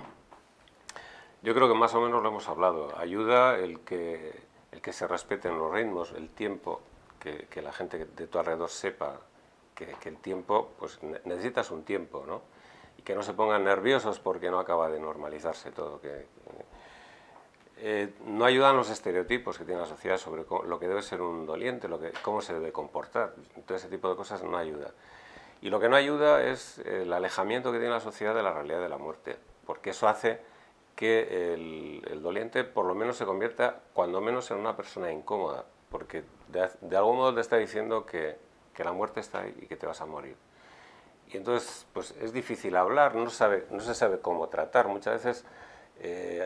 yo creo que más o menos lo hemos hablado. Ayuda el que, el que se respeten los ritmos, el tiempo, que, que la gente de tu alrededor sepa Que, que el tiempo, pues necesitas un tiempo, ¿no? Y que no se pongan nerviosos porque no acaba de normalizarse todo. Que, eh, no ayudan los estereotipos que tiene la sociedad sobre cómo, lo que debe ser un doliente, lo que, cómo se debe comportar. Todo ese tipo de cosas no ayuda. Y lo que no ayuda es el alejamiento que tiene la sociedad de la realidad de la muerte, porque eso hace que el, el doliente por lo menos se convierta, cuando menos, en una persona incómoda, porque de, de algún modo te está diciendo que que la muerte está ahí y que te vas a morir. Y entonces, pues es difícil hablar, no, sabe, no se sabe cómo tratar. Muchas veces eh,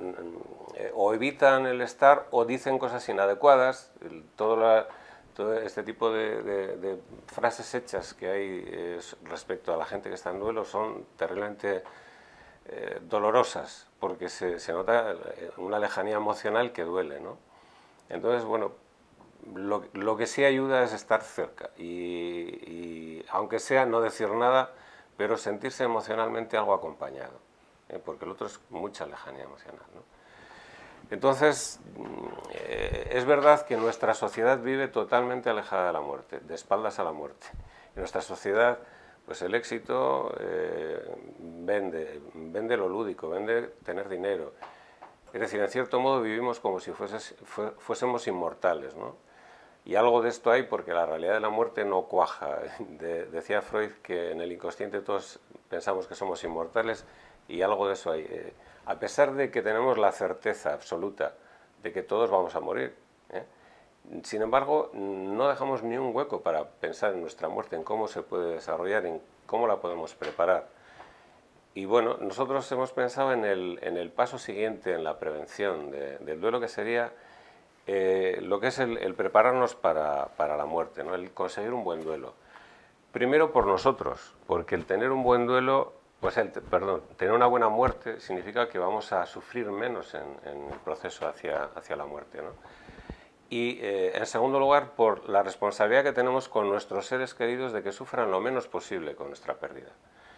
eh, o evitan el estar o dicen cosas inadecuadas. El, todo, la, todo este tipo de, de, de frases hechas que hay eh, respecto a la gente que está en duelo son terriblemente eh, dolorosas, porque se, se nota una lejanía emocional que duele, ¿no? Entonces, bueno, Lo, lo que sí ayuda es estar cerca y, y aunque sea no decir nada, pero sentirse emocionalmente algo acompañado, ¿eh? Porque el otro es mucha lejanía emocional, ¿no? Entonces, eh, es verdad que nuestra sociedad vive totalmente alejada de la muerte, de espaldas a la muerte. En nuestra sociedad, pues el éxito eh, vende, vende lo lúdico, vende tener dinero. Es decir, en cierto modo vivimos como si fueses, fuésemos inmortales, ¿no? Y algo de esto hay porque la realidad de la muerte no cuaja. De, decía Freud que en el inconsciente todos pensamos que somos inmortales y algo de eso hay. Eh, a pesar de que tenemos la certeza absoluta de que todos vamos a morir, ¿eh? Sin embargo, no dejamos ni un hueco para pensar en nuestra muerte, en cómo se puede desarrollar, en cómo la podemos preparar. Y bueno, nosotros hemos pensado en el, en el paso siguiente, en la prevención de, del duelo, que sería Eh, lo que es el, el prepararnos para, para la muerte, ¿no? El conseguir un buen duelo. Primero por nosotros, porque el tener un buen duelo, pues el, perdón, tener una buena muerte significa que vamos a sufrir menos en, en el proceso hacia, hacia la muerte, ¿no? Y eh, en segundo lugar, por la responsabilidad que tenemos con nuestros seres queridos de que sufran lo menos posible con nuestra pérdida.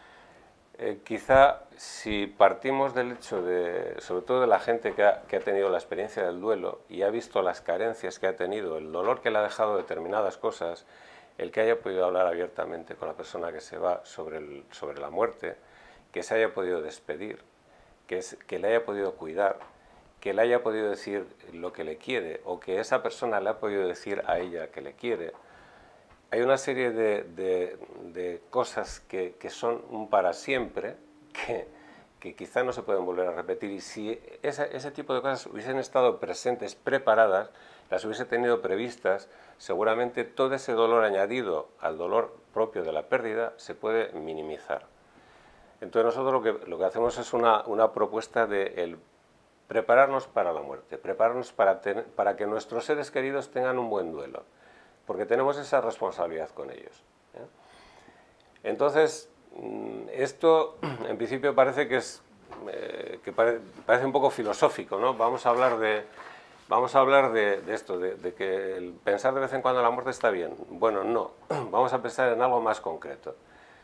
Eh, quizá si partimos del hecho de, sobre todo de la gente que ha, que ha tenido la experiencia del duelo y ha visto las carencias que ha tenido, el dolor que le ha dejado determinadas cosas, el que haya podido hablar abiertamente con la persona que se va sobre, el, sobre la muerte, que se haya podido despedir, que, es, que le haya podido cuidar, que le haya podido decir lo que le quiere o que esa persona le ha podido decir a ella que le quiere. Hay una serie de, de, de cosas que, que son un para siempre, que, que quizá no se pueden volver a repetir, y si esa, ese tipo de cosas hubiesen estado presentes, preparadas, las hubiese tenido previstas, seguramente todo ese dolor añadido al dolor propio de la pérdida se puede minimizar. Entonces nosotros lo que, lo que hacemos es una, una propuesta de el prepararnos para la muerte, prepararnos para, ten, para que nuestros seres queridos tengan un buen duelo, porque tenemos esa responsabilidad con ellos, ¿eh? Entonces, esto en principio parece que es eh, que pare, parece un poco filosófico, ¿no? Vamos a hablar de, vamos a hablar de, de esto, de, de que el pensar de vez en cuando la muerte está bien. Bueno, no, vamos a pensar en algo más concreto.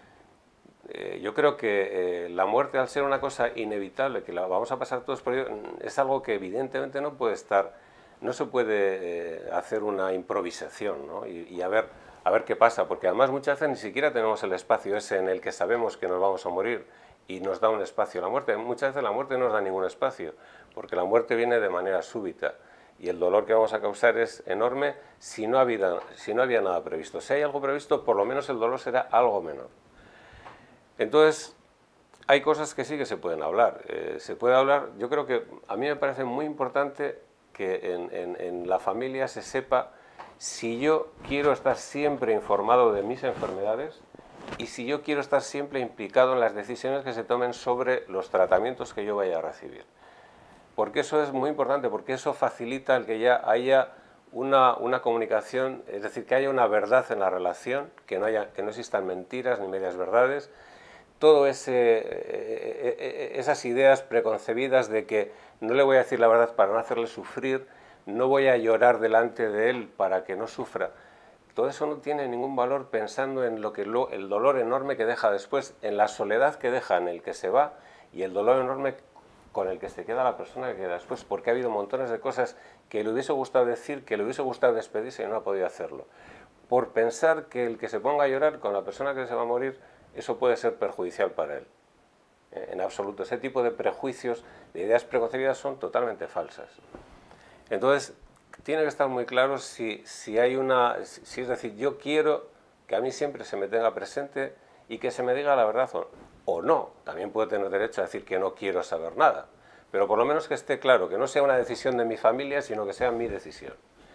Eh, yo creo que eh, la muerte, al ser una cosa inevitable, que la vamos a pasar todos por ello, es algo que evidentemente no puede estar, no se puede eh, hacer una improvisación, ¿no? y, y a ver, a ver qué pasa, porque además muchas veces ni siquiera tenemos el espacio ese en el que sabemos que nos vamos a morir y nos da un espacio la muerte. Muchas veces la muerte no nos da ningún espacio, porque la muerte viene de manera súbita y el dolor que vamos a causar es enorme si no había, si no había nada previsto. Si hay algo previsto, por lo menos el dolor será algo menor. Entonces, hay cosas que sí que se pueden hablar. Eh, se puede hablar, yo creo que a mí me parece muy importante que en, en, en la familia se sepa si yo quiero estar siempre informado de mis enfermedades y si yo quiero estar siempre implicado en las decisiones que se tomen sobre los tratamientos que yo vaya a recibir. Porque eso es muy importante, porque eso facilita el que ya haya una, una comunicación, es decir, que haya una verdad en la relación, que no, haya, que no existan mentiras ni medias verdades. Todo ese, esas ideas preconcebidas de que no le voy a decir la verdad para no hacerle sufrir, no voy a llorar delante de él para que no sufra, todo eso no tiene ningún valor pensando en lo que lo, el dolor enorme que deja después, en la soledad que deja en el que se va y el dolor enorme con el que se queda la persona que queda después, porque ha habido montones de cosas que le hubiese gustado decir, que le hubiese gustado despedirse y no ha podido hacerlo. Por pensar que el que se ponga a llorar con la persona que se va a morir, eso puede ser perjudicial para él. En absoluto, ese tipo de prejuicios, de ideas preconcebidas son totalmente falsas. Entonces, tiene que estar muy claro si, si hay una... Si, es decir, yo quiero que a mí siempre se me tenga presente y que se me diga la verdad o, o no. También puedo tener derecho a decir que no quiero saber nada. Pero por lo menos que esté claro, que no sea una decisión de mi familia, sino que sea mi decisión.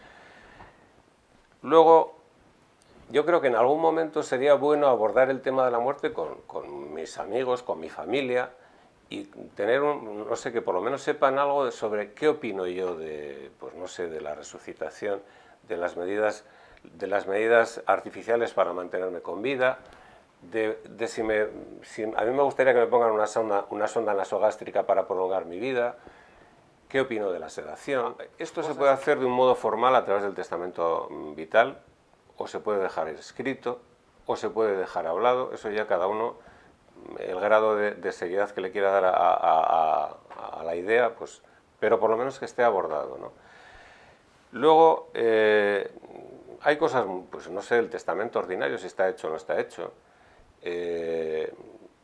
Luego, yo creo que en algún momento sería bueno abordar el tema de la muerte con, con mis amigos, con mi familia, y tener, un, no sé, que por lo menos sepan algo sobre qué opino yo de, pues no sé, de la resucitación, de las medidas, de las medidas artificiales para mantenerme con vida, de, de si me, si, a mí me gustaría que me pongan una sonda, una sonda nasogástrica para prolongar mi vida, qué opino de la sedación. Esto se puede hacer de un modo formal a través del testamento vital, o se puede dejar escrito, o se puede dejar hablado, eso ya cada uno, el grado de, de seriedad que le quiera dar a, a, a, a la idea, pues, pero por lo menos que esté abordado, ¿no? Luego, eh, hay cosas, pues no sé, el testamento ordinario, si está hecho o no está hecho, eh,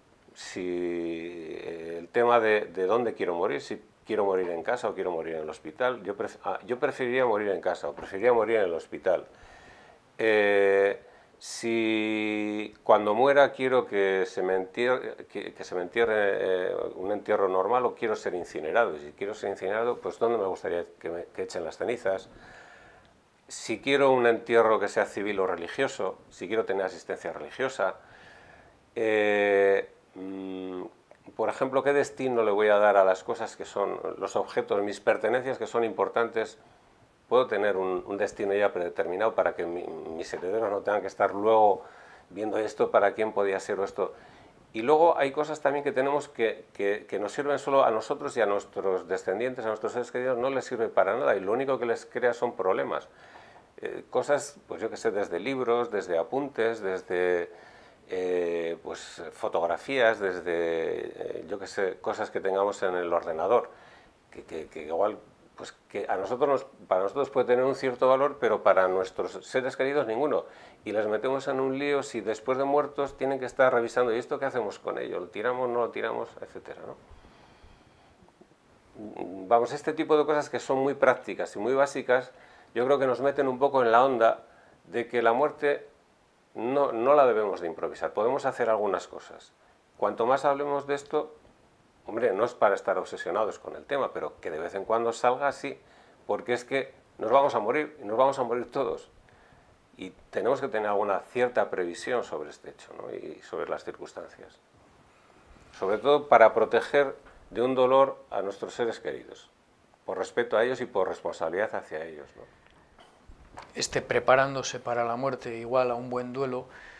si el tema de, de dónde quiero morir, si quiero morir en casa o quiero morir en el hospital, yo, pref ah, yo preferiría morir en casa o preferiría morir en el hospital. Eh, si cuando muera quiero que se me entierre, que, que se me entierre eh, un entierro normal o quiero ser incinerado, y si quiero ser incinerado, pues ¿dónde me gustaría que, me, que echen las cenizas? Si quiero un entierro que sea civil o religioso, si quiero tener asistencia religiosa, eh, mmm, por ejemplo, ¿qué destino le voy a dar a las cosas que son los objetos, mis pertenencias que son importantes? Puedo tener un, un destino ya predeterminado para que mi, mis herederos no tengan que estar luego viendo esto, para quién podía ser o esto. Y luego hay cosas también que tenemos que, que, que nos sirven solo a nosotros y a nuestros descendientes, a nuestros seres queridos, no les sirve para nada y lo único que les crea son problemas. Eh, cosas, pues yo que sé, desde libros, desde apuntes, desde eh, pues fotografías, desde, eh, yo que sé, cosas que tengamos en el ordenador, que, que, que igual... pues que a nosotros nos, para nosotros puede tener un cierto valor, pero para nuestros seres queridos ninguno. Y les metemos en un lío si después de muertos tienen que estar revisando, ¿y esto qué hacemos con ello? ¿Lo tiramos, no lo tiramos? Etcétera, ¿no? Vamos, este tipo de cosas que son muy prácticas y muy básicas, yo creo que nos meten un poco en la onda de que la muerte no, no la debemos de improvisar. Podemos hacer algunas cosas. Cuanto más hablemos de esto, hombre, no es para estar obsesionados con el tema, pero que de vez en cuando salga así, porque es que nos vamos a morir, y nos vamos a morir todos. Y tenemos que tener alguna cierta previsión sobre este hecho, ¿no? Y sobre las circunstancias. Sobre todo para proteger de un dolor a nuestros seres queridos, por respeto a ellos y por responsabilidad hacia ellos, ¿no? Este preparándose para la muerte igual a un buen duelo,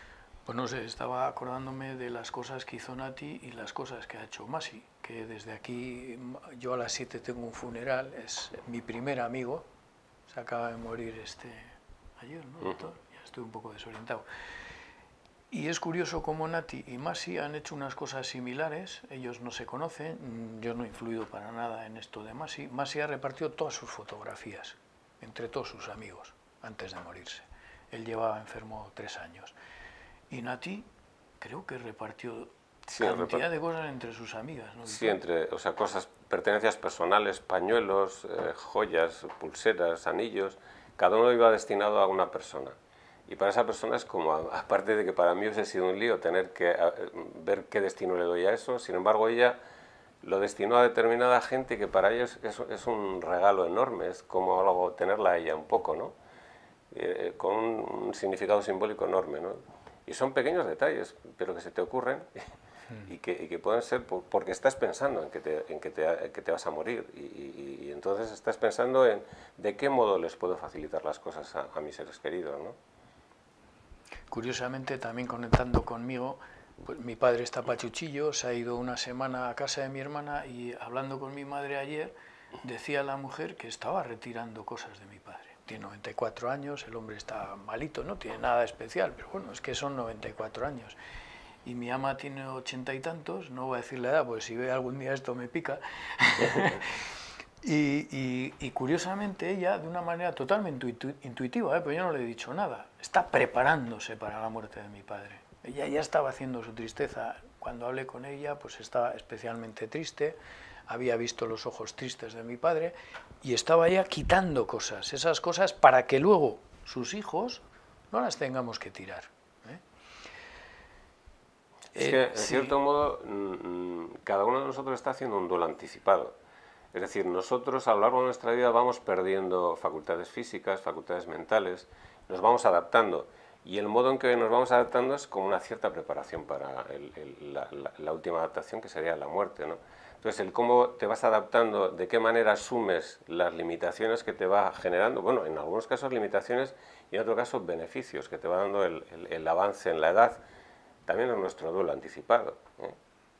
Pues no sé, estaba acordándome de las cosas que hizo Nati y las cosas que ha hecho Masi, que desde aquí, yo a las siete tengo un funeral, es mi primer amigo, se acaba de morir este ayer, ¿no, doctor? Ya estoy un poco desorientado. Y es curioso cómo Nati y Masi han hecho unas cosas similares, ellos no se conocen, yo no he influido para nada en esto de Masi. Masi ha repartido todas sus fotografías entre todos sus amigos antes de morirse. Él llevaba enfermo tres años. Y Nati creo que repartió sí, cantidad repart... de cosas entre sus amigas, ¿no? Sí, entre, o sea, cosas, pertenencias personales, pañuelos, eh, joyas, pulseras, anillos, cada uno iba destinado a una persona. Y para esa persona es como, aparte de que para mí hubiese sido un lío tener que a, ver qué destino le doy a eso, sin embargo ella lo destinó a determinada gente y que para ella es, es, es un regalo enorme, es como algo tenerla a ella un poco, ¿no? Eh, con un, un significado simbólico enorme, ¿no? Y son pequeños detalles, pero que se te ocurren y que, y que pueden ser por, porque estás pensando en que te, en que te, en que te vas a morir y, y, y entonces estás pensando en de qué modo les puedo facilitar las cosas a, a mis seres queridos, ¿no? Curiosamente, también conectando conmigo, pues mi padre está pachuchillo, se ha ido una semana a casa de mi hermana y hablando con mi madre ayer, decía la mujer que estaba retirando cosas de mi padre. Tiene noventa y cuatro años, el hombre está malito, no tiene nada especial, pero bueno, es que son noventa y cuatro años. Y mi ama tiene ochenta y tantos, no voy a decir la edad, porque si ve algún día esto me pica. y, y, y curiosamente ella, de una manera totalmente intuitiva, ¿eh? Pero yo no le he dicho nada, está preparándose para la muerte de mi padre. Ella ya estaba haciendo su tristeza. Cuando hablé con ella, pues estaba especialmente triste, había visto los ojos tristes de mi padre y estaba ya quitando cosas, esas cosas para que luego sus hijos no las tengamos que tirar. ¿eh? Es que, en sí. cierto modo, cada uno de nosotros está haciendo un duelo anticipado. Es decir, nosotros a lo largo de nuestra vida vamos perdiendo facultades físicas, facultades mentales, nos vamos adaptando. Y el modo en que nos vamos adaptando es como una cierta preparación para el, el, la, la, la última adaptación, que sería la muerte, ¿no? Entonces, el cómo te vas adaptando, de qué manera asumes las limitaciones que te va generando, bueno, en algunos casos limitaciones y en otros casos beneficios que te va dando el, el, el avance en la edad, también es nuestro duelo anticipado, ¿eh?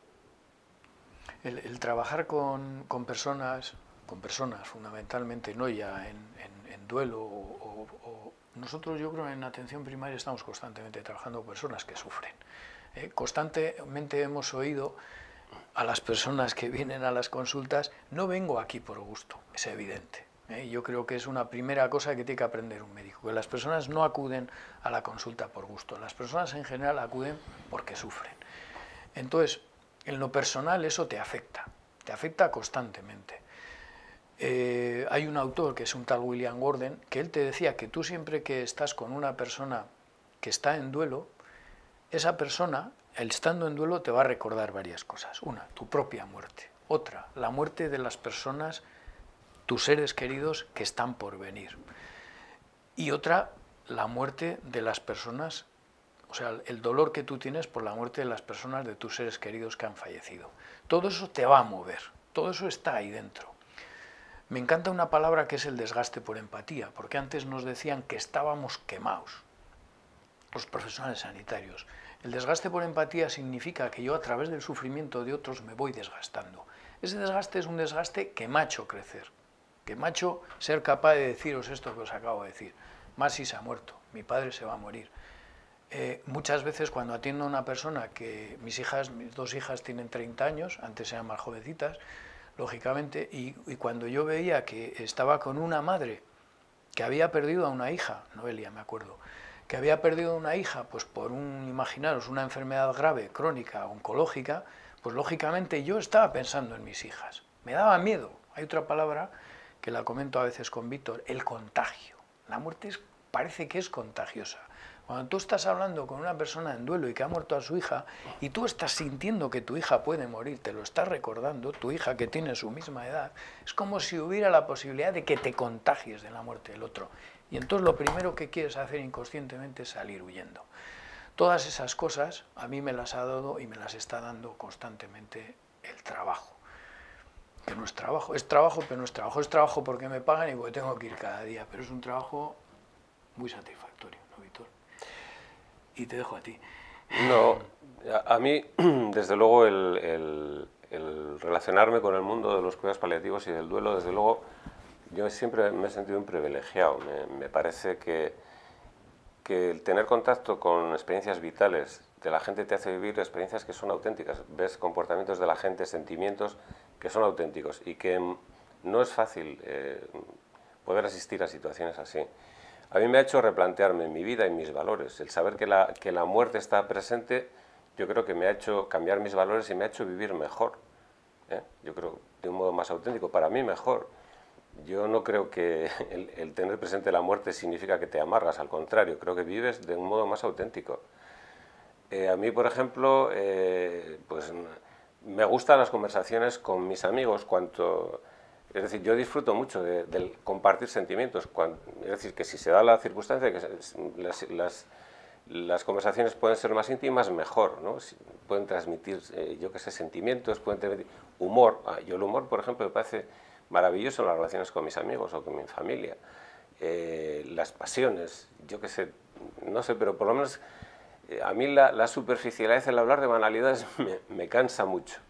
El, el trabajar con, con personas, con personas fundamentalmente, no ya en, en, en duelo o, o, o nosotros, yo creo, en atención primaria estamos constantemente trabajando con personas que sufren. ¿eh? Constantemente hemos oído a las personas que vienen a las consultas, no vengo aquí por gusto, es evidente. ¿eh? Yo creo que es una primera cosa que tiene que aprender un médico, que las personas no acuden a la consulta por gusto, las personas en general acuden porque sufren. Entonces, en lo personal eso te afecta, te afecta constantemente. Eh, hay un autor que es un tal William Gordon, que él te decía que tú siempre que estás con una persona que está en duelo, esa persona, el estando en duelo, te va a recordar varias cosas. Una, tu propia muerte. Otra, la muerte de las personas, tus seres queridos que están por venir. Y otra, la muerte de las personas, o sea, el dolor que tú tienes por la muerte de las personas de tus seres queridos que han fallecido. Todo eso te va a mover, todo eso está ahí dentro. Me encanta una palabra que es el desgaste por empatía, porque antes nos decían que estábamos quemados, los profesionales sanitarios. El desgaste por empatía significa que yo a través del sufrimiento de otros me voy desgastando. Ese desgaste es un desgaste que me ha hecho crecer, que me ha hecho ser capaz de deciros esto que os acabo de decir. Masi se ha muerto, mi padre se va a morir. Eh, muchas veces cuando atiendo a una persona que mis hijas, mis dos hijas tienen treinta años, antes eran más jovencitas, lógicamente, y, y cuando yo veía que estaba con una madre que había perdido a una hija, Noelia me acuerdo, que había perdido a una hija pues por un, imaginaros, una enfermedad grave, crónica, oncológica, pues lógicamente yo estaba pensando en mis hijas. Me daba miedo. Hay otra palabra que la comento a veces con Víctor, el contagio. La muerte es, parece que es contagiosa. Cuando tú estás hablando con una persona en duelo y que ha muerto a su hija y tú estás sintiendo que tu hija puede morir, te lo estás recordando, tu hija que tiene su misma edad, es como si hubiera la posibilidad de que te contagies de la muerte del otro. Y entonces lo primero que quieres hacer inconscientemente es salir huyendo. Todas esas cosas a mí me las ha dado y me las está dando constantemente el trabajo. Que no es trabajo, es trabajo, pero no es trabajo. Es trabajo porque me pagan y porque tengo que ir cada día, pero es un trabajo muy satisfactorio, ¿no, Víctor? Y te dejo a ti. No, a, a mí, desde luego, el, el, el relacionarme con el mundo de los cuidados paliativos y del duelo, desde luego, yo siempre me he sentido un privilegiado. Me, me parece que, que el tener contacto con experiencias vitales de la gente te hace vivir experiencias que son auténticas. Ves comportamientos de la gente, sentimientos que son auténticos y que no es fácil eh, poder asistir a situaciones así. A mí me ha hecho replantearme mi vida y mis valores. El saber que la, que la muerte está presente, yo creo que me ha hecho cambiar mis valores y me ha hecho vivir mejor. ¿eh? Yo creo de un modo más auténtico, para mí mejor. Yo no creo que el, el tener presente la muerte significa que te amargas, al contrario, creo que vives de un modo más auténtico. Eh, a mí, por ejemplo, eh, pues me gustan las conversaciones con mis amigos, cuanto... Es decir, yo disfruto mucho de, de compartir sentimientos, cuando, es decir, que si se da la circunstancia que las, las, las conversaciones pueden ser más íntimas, mejor, ¿no? Pueden transmitir, eh, yo qué sé, sentimientos, pueden transmitir humor. Ah, yo el humor, por ejemplo, me parece maravilloso en las relaciones con mis amigos o con mi familia. Eh, las pasiones, yo qué sé, no sé, pero por lo menos eh, a mí la, la superficialidad, el hablar de banalidades me, me cansa mucho.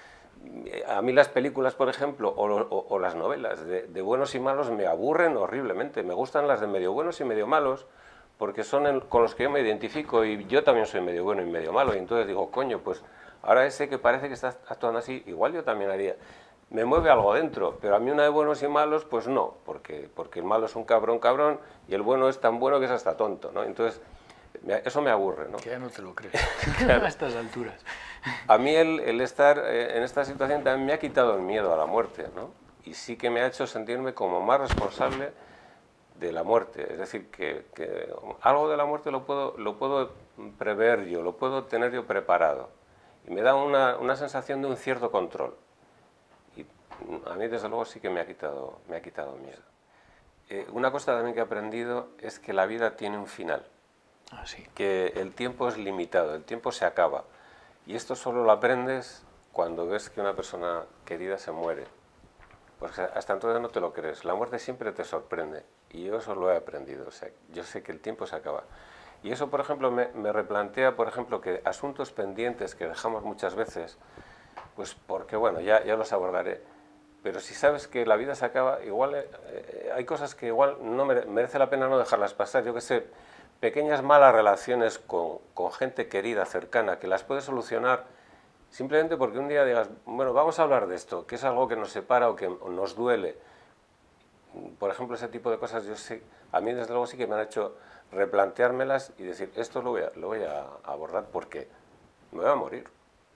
A mí las películas, por ejemplo, o, o, o las novelas de, de buenos y malos me aburren horriblemente. Me gustan las de medio buenos y medio malos porque son el, con los que yo me identifico y yo también soy medio bueno y medio malo. Y entonces digo, coño, pues ahora ese que parece que está actuando así, igual yo también haría. Me mueve algo dentro, pero a mí una de buenos y malos, pues no, porque, porque el malo es un cabrón cabrón y el bueno es tan bueno que es hasta tonto, ¿no? Entonces, eso me aburre, ¿no? Que ya no te lo crees, claro. A estas alturas. A mí el, el estar eh, en esta situación también me ha quitado el miedo a la muerte, ¿no? Y sí que me ha hecho sentirme como más responsable de la muerte. Es decir, que, que algo de la muerte lo puedo, lo puedo prever yo, lo puedo tener yo preparado. Y me da una, una sensación de un cierto control. Y a mí, desde luego, sí que me ha quitado, me ha quitado miedo. Eh, una cosa también que he aprendido es que la vida tiene un final. Ah, sí. Que el tiempo es limitado, el tiempo se acaba. Y esto solo lo aprendes cuando ves que una persona querida se muere. Porque hasta entonces no te lo crees. La muerte siempre te sorprende. Y yo eso lo he aprendido. O sea, yo sé que el tiempo se acaba. Y eso, por ejemplo, me, me replantea, por ejemplo, que asuntos pendientes que dejamos muchas veces, pues porque, bueno, ya, ya los abordaré. Pero si sabes que la vida se acaba, igual eh, hay cosas que igual no mere, merece la pena no dejarlas pasar. Yo qué sé, pequeñas malas relaciones con, con gente querida, cercana, que las puedes solucionar simplemente porque un día digas, bueno, vamos a hablar de esto, que es algo que nos separa o que nos duele. Por ejemplo, ese tipo de cosas, yo sé, a mí desde luego sí que me han hecho replanteármelas y decir, esto lo voy a, lo voy a abordar porque me voy a morir.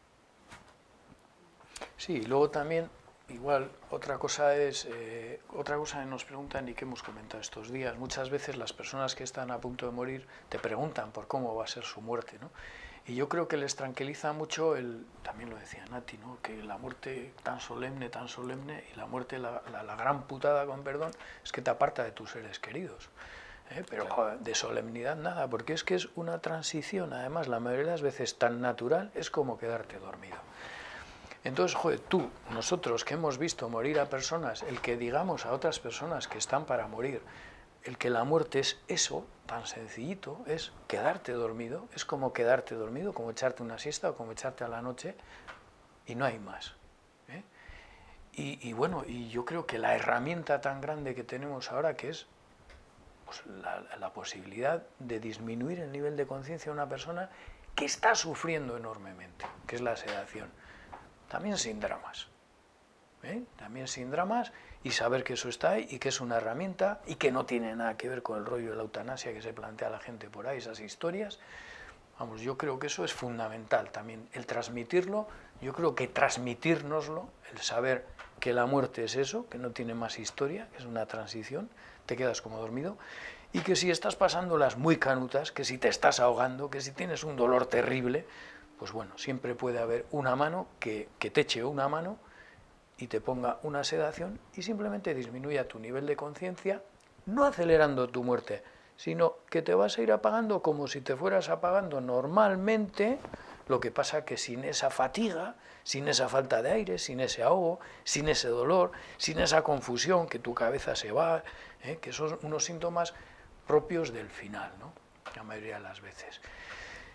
Sí, y luego también, igual, otra cosa es, eh, otra cosa que nos preguntan y que hemos comentado estos días, muchas veces las personas que están a punto de morir te preguntan por cómo va a ser su muerte, ¿no? Y yo creo que les tranquiliza mucho, el, también lo decía Nati, ¿no? Que la muerte tan solemne, tan solemne, y la muerte, la, la, la gran putada, con perdón, es que te aparta de tus seres queridos. ¿eh? Pero joder, de solemnidad nada, porque es que es una transición, además, la mayoría de las veces tan natural, es como quedarte dormido. Entonces, joder, tú, nosotros que hemos visto morir a personas, el que digamos a otras personas que están para morir, el que la muerte es eso, tan sencillito, es quedarte dormido, es como quedarte dormido, como echarte una siesta o como echarte a la noche, y no hay más. ¿eh? Y, y bueno, y yo creo que la herramienta tan grande que tenemos ahora, que es pues, la, la posibilidad de disminuir el nivel de conciencia de una persona que está sufriendo enormemente, que es la sedación. También sin dramas, ¿eh? también sin dramas, y saber que eso está ahí y que es una herramienta y que no tiene nada que ver con el rollo de la eutanasia que se plantea la gente por ahí, esas historias. Vamos, yo creo que eso es fundamental también, el transmitirlo, yo creo que transmitírnoslo, el saber que la muerte es eso, que no tiene más historia, que es una transición, te quedas como dormido, y que si estás pasándolas muy canutas, que si te estás ahogando, que si tienes un dolor terrible, pues bueno, siempre puede haber una mano que, que te eche una mano y te ponga una sedación y simplemente disminuya tu nivel de conciencia, no acelerando tu muerte, sino que te vas a ir apagando como si te fueras apagando normalmente, lo que pasa que sin esa fatiga, sin esa falta de aire, sin ese ahogo, sin ese dolor, sin esa confusión, que tu cabeza se va, ¿eh? que son unos síntomas propios del final, ¿no? La mayoría de las veces.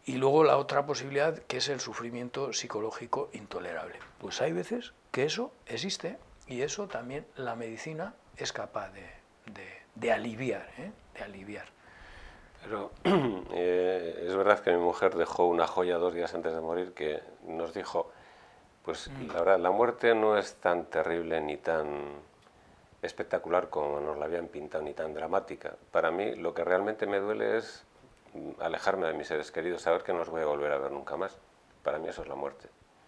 Y luego la otra posibilidad, que es el sufrimiento psicológico intolerable. Pues hay veces que eso existe y eso también la medicina es capaz de, de, de aliviar, ¿eh? de aliviar. Pero eh, es verdad que mi mujer dejó una joya dos días antes de morir que nos dijo, pues mm. la verdad, la muerte no es tan terrible ni tan espectacular como nos la habían pintado, ni tan dramática. Para mí lo que realmente me duele es alejarme de mis seres queridos, saber que no los voy a volver a ver nunca más. Para mí eso es la muerte.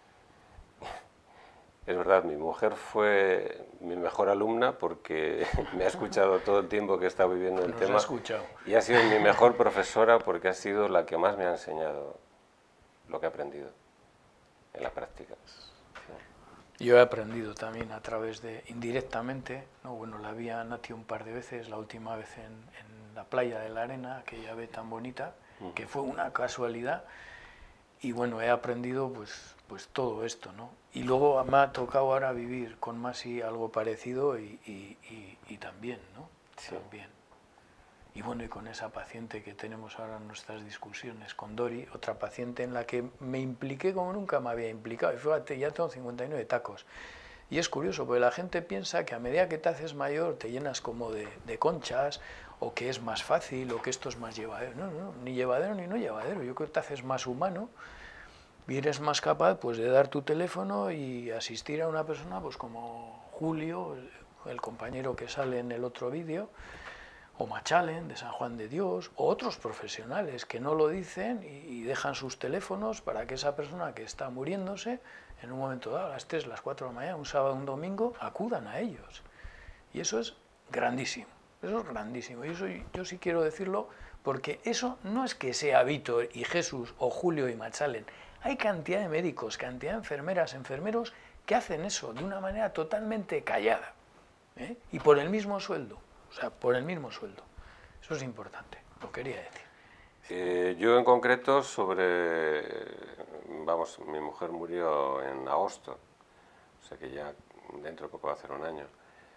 Es verdad, mi mujer fue mi mejor alumna porque me ha escuchado todo el tiempo que he estado viviendo el Nos tema. ha escuchado. Y ha sido mi mejor profesora porque ha sido la que más me ha enseñado lo que he aprendido en la práctica. Sí. Yo he aprendido también a través de, indirectamente, ¿no? Bueno, la vi a Nati un par de veces, la última vez en, en la playa de la Arena, aquella vez tan bonita, uh-huh. que fue una casualidad. Y bueno, he aprendido pues, pues todo esto, ¿no? Y luego me ha tocado ahora vivir con Masi algo parecido y, y, y, y también, ¿no? Sí. También. Y bueno, y con esa paciente que tenemos ahora en nuestras discusiones, con Dori, otra paciente en la que me impliqué como nunca me había implicado. Y fíjate, ya tengo cincuenta y nueve tacos. Y es curioso, porque la gente piensa que a medida que te haces mayor te llenas como de, de conchas, o que es más fácil, o que esto es más llevadero. No, no, ni llevadero ni no llevadero. Yo creo que te haces más humano y eres más capaz pues, de dar tu teléfono y asistir a una persona pues como Julio, el, el compañero que sale en el otro vídeo, o Machalen, de San Juan de Dios, o otros profesionales que no lo dicen y, y dejan sus teléfonos para que esa persona que está muriéndose, en un momento dado, a las tres, las cuatro de la mañana, un sábado, un domingo, acudan a ellos. Y eso es grandísimo. Eso es grandísimo, y eso yo sí quiero decirlo, porque eso no es que sea Víctor y Jesús o Julio y Machalen. Hay cantidad de médicos, cantidad de enfermeras, enfermeros que hacen eso de una manera totalmente callada, ¿eh? Y por el mismo sueldo, o sea, por el mismo sueldo. Eso es importante, lo quería decir. Eh, yo en concreto sobre, vamos, mi mujer murió en agosto, o sea que ya dentro de poco va a ser un año.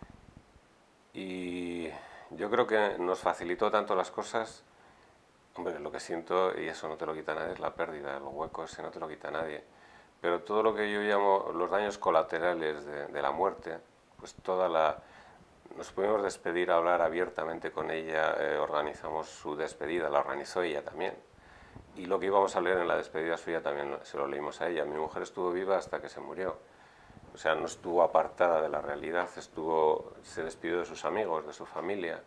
Y yo creo que nos facilitó tanto las cosas, hombre, lo que siento, y eso no te lo quita nadie, es la pérdida, los huecos, ese no te lo quita nadie. Pero todo lo que yo llamo los daños colaterales de, de la muerte, pues toda la... Nos pudimos despedir, hablar abiertamente con ella, eh, organizamos su despedida, la organizó ella también. Y lo que íbamos a leer en la despedida suya también se lo leímos a ella. Mi mujer estuvo viva hasta que se murió. O sea, no estuvo apartada de la realidad, estuvo, se despidió de sus amigos, de su familia.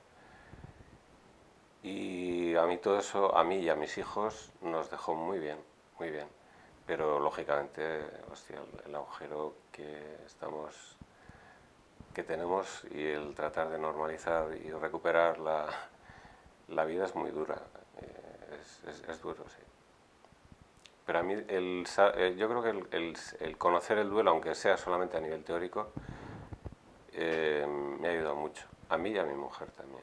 Y a mí todo eso, a mí y a mis hijos, nos dejó muy bien, muy bien. Pero lógicamente, hostia, el agujero que estamos, que tenemos y el tratar de normalizar y recuperar la, la vida es muy dura, es, es, es duro, sí. Pero a mí, el, yo creo que el, el, el conocer el duelo, aunque sea solamente a nivel teórico, eh, me ha ayudado mucho. A mí y a mi mujer también.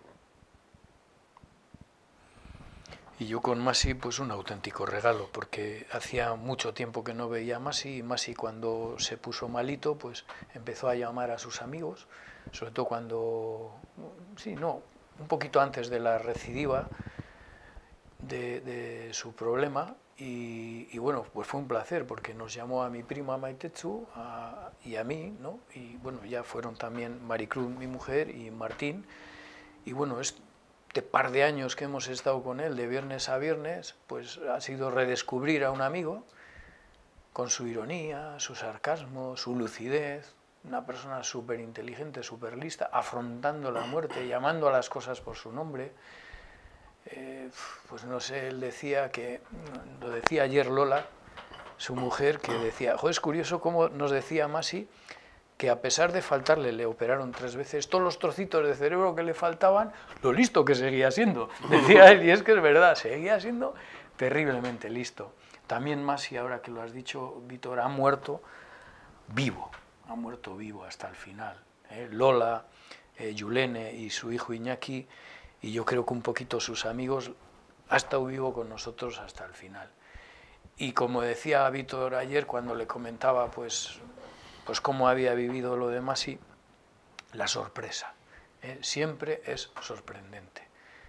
Y yo con Masi, pues un auténtico regalo, porque hacía mucho tiempo que no veía a Masi, y Masi cuando se puso malito, pues empezó a llamar a sus amigos, sobre todo cuando, sí, no, un poquito antes de la recidiva de, de su problema. Y, y bueno, pues fue un placer porque nos llamó a mi prima Maitetsu a, y a mí, ¿no? Y bueno, ya fueron también Maricruz, mi mujer, y Martín. Y bueno, este par de años que hemos estado con él, de viernes a viernes, pues ha sido redescubrir a un amigo con su ironía, su sarcasmo, su lucidez, una persona súper inteligente, súper lista, afrontando la muerte, llamando a las cosas por su nombre. Eh, pues no sé, él decía que, lo decía ayer Lola, su mujer, que decía, joder, es curioso cómo nos decía Masi que a pesar de faltarle, le operaron tres veces, todos los trocitos de cerebro que le faltaban, lo listo que seguía siendo, decía él, y es que es verdad, seguía siendo terriblemente listo. También Masi, ahora que lo has dicho, Víctor, ha muerto vivo, ha muerto vivo hasta el final. ¿eh? Lola, eh, Yulene y su hijo Iñaki, y yo creo que un poquito sus amigos, ha estado vivo con nosotros hasta el final. Y como decía Víctor ayer cuando le comentaba pues, pues cómo había vivido lo de Masi, la sorpresa, ¿eh? siempre es sorprendente.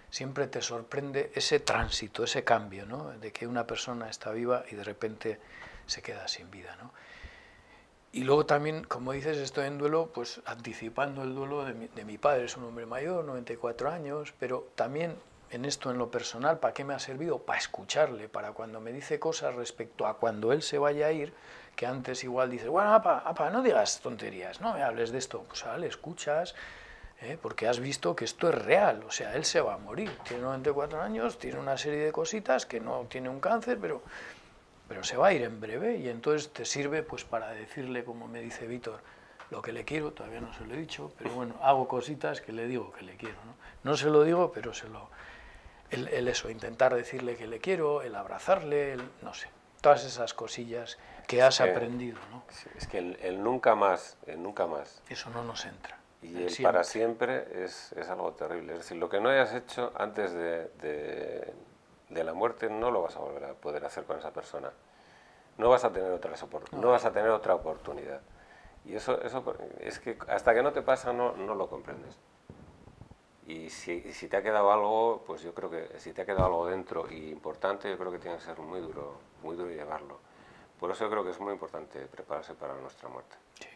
siempre te sorprende ese tránsito, ese cambio, ¿no? De que una persona está viva y de repente se queda sin vida, ¿no? Y luego también, como dices, estoy en duelo, pues anticipando el duelo de mi, de mi padre. Es un hombre mayor, noventa y cuatro años, pero también en esto, en lo personal, ¿para qué me ha servido? Para escucharle, para cuando me dice cosas respecto a cuando él se vaya a ir, que antes igual dices, bueno, apa, apa, no digas tonterías, no me hables de esto. Pues ahora le escuchas, ¿eh? Porque has visto que esto es real, o sea, él se va a morir. Tiene noventa y cuatro años, tiene una serie de cositas, que no tiene un cáncer, pero... pero se va a ir en breve y entonces te sirve pues para decirle, como me dice Víctor, lo que le quiero, todavía no se lo he dicho, pero bueno, hago cositas que le digo que le quiero, ¿no? No se lo digo, pero se lo... El, el eso, intentar decirle que le quiero, el abrazarle, el, no sé, todas esas cosillas que has Es que, aprendido, ¿no? Es que el, el nunca más, el nunca más. Eso no nos entra. Y el el siempre. para siempre es, es algo terrible. Es decir, lo que no hayas hecho antes de, de, de la muerte no lo vas a volver a poder hacer con esa persona. No vas a tener otra, no. no vas a tener otra oportunidad. Y eso, eso es que hasta que no te pasa no, no lo comprendes. Y si, y si te ha quedado algo, pues yo creo que si te ha quedado algo dentro y importante, yo creo que tiene que ser muy duro, muy duro llevarlo. Por eso yo creo que es muy importante prepararse para nuestra muerte. Sí.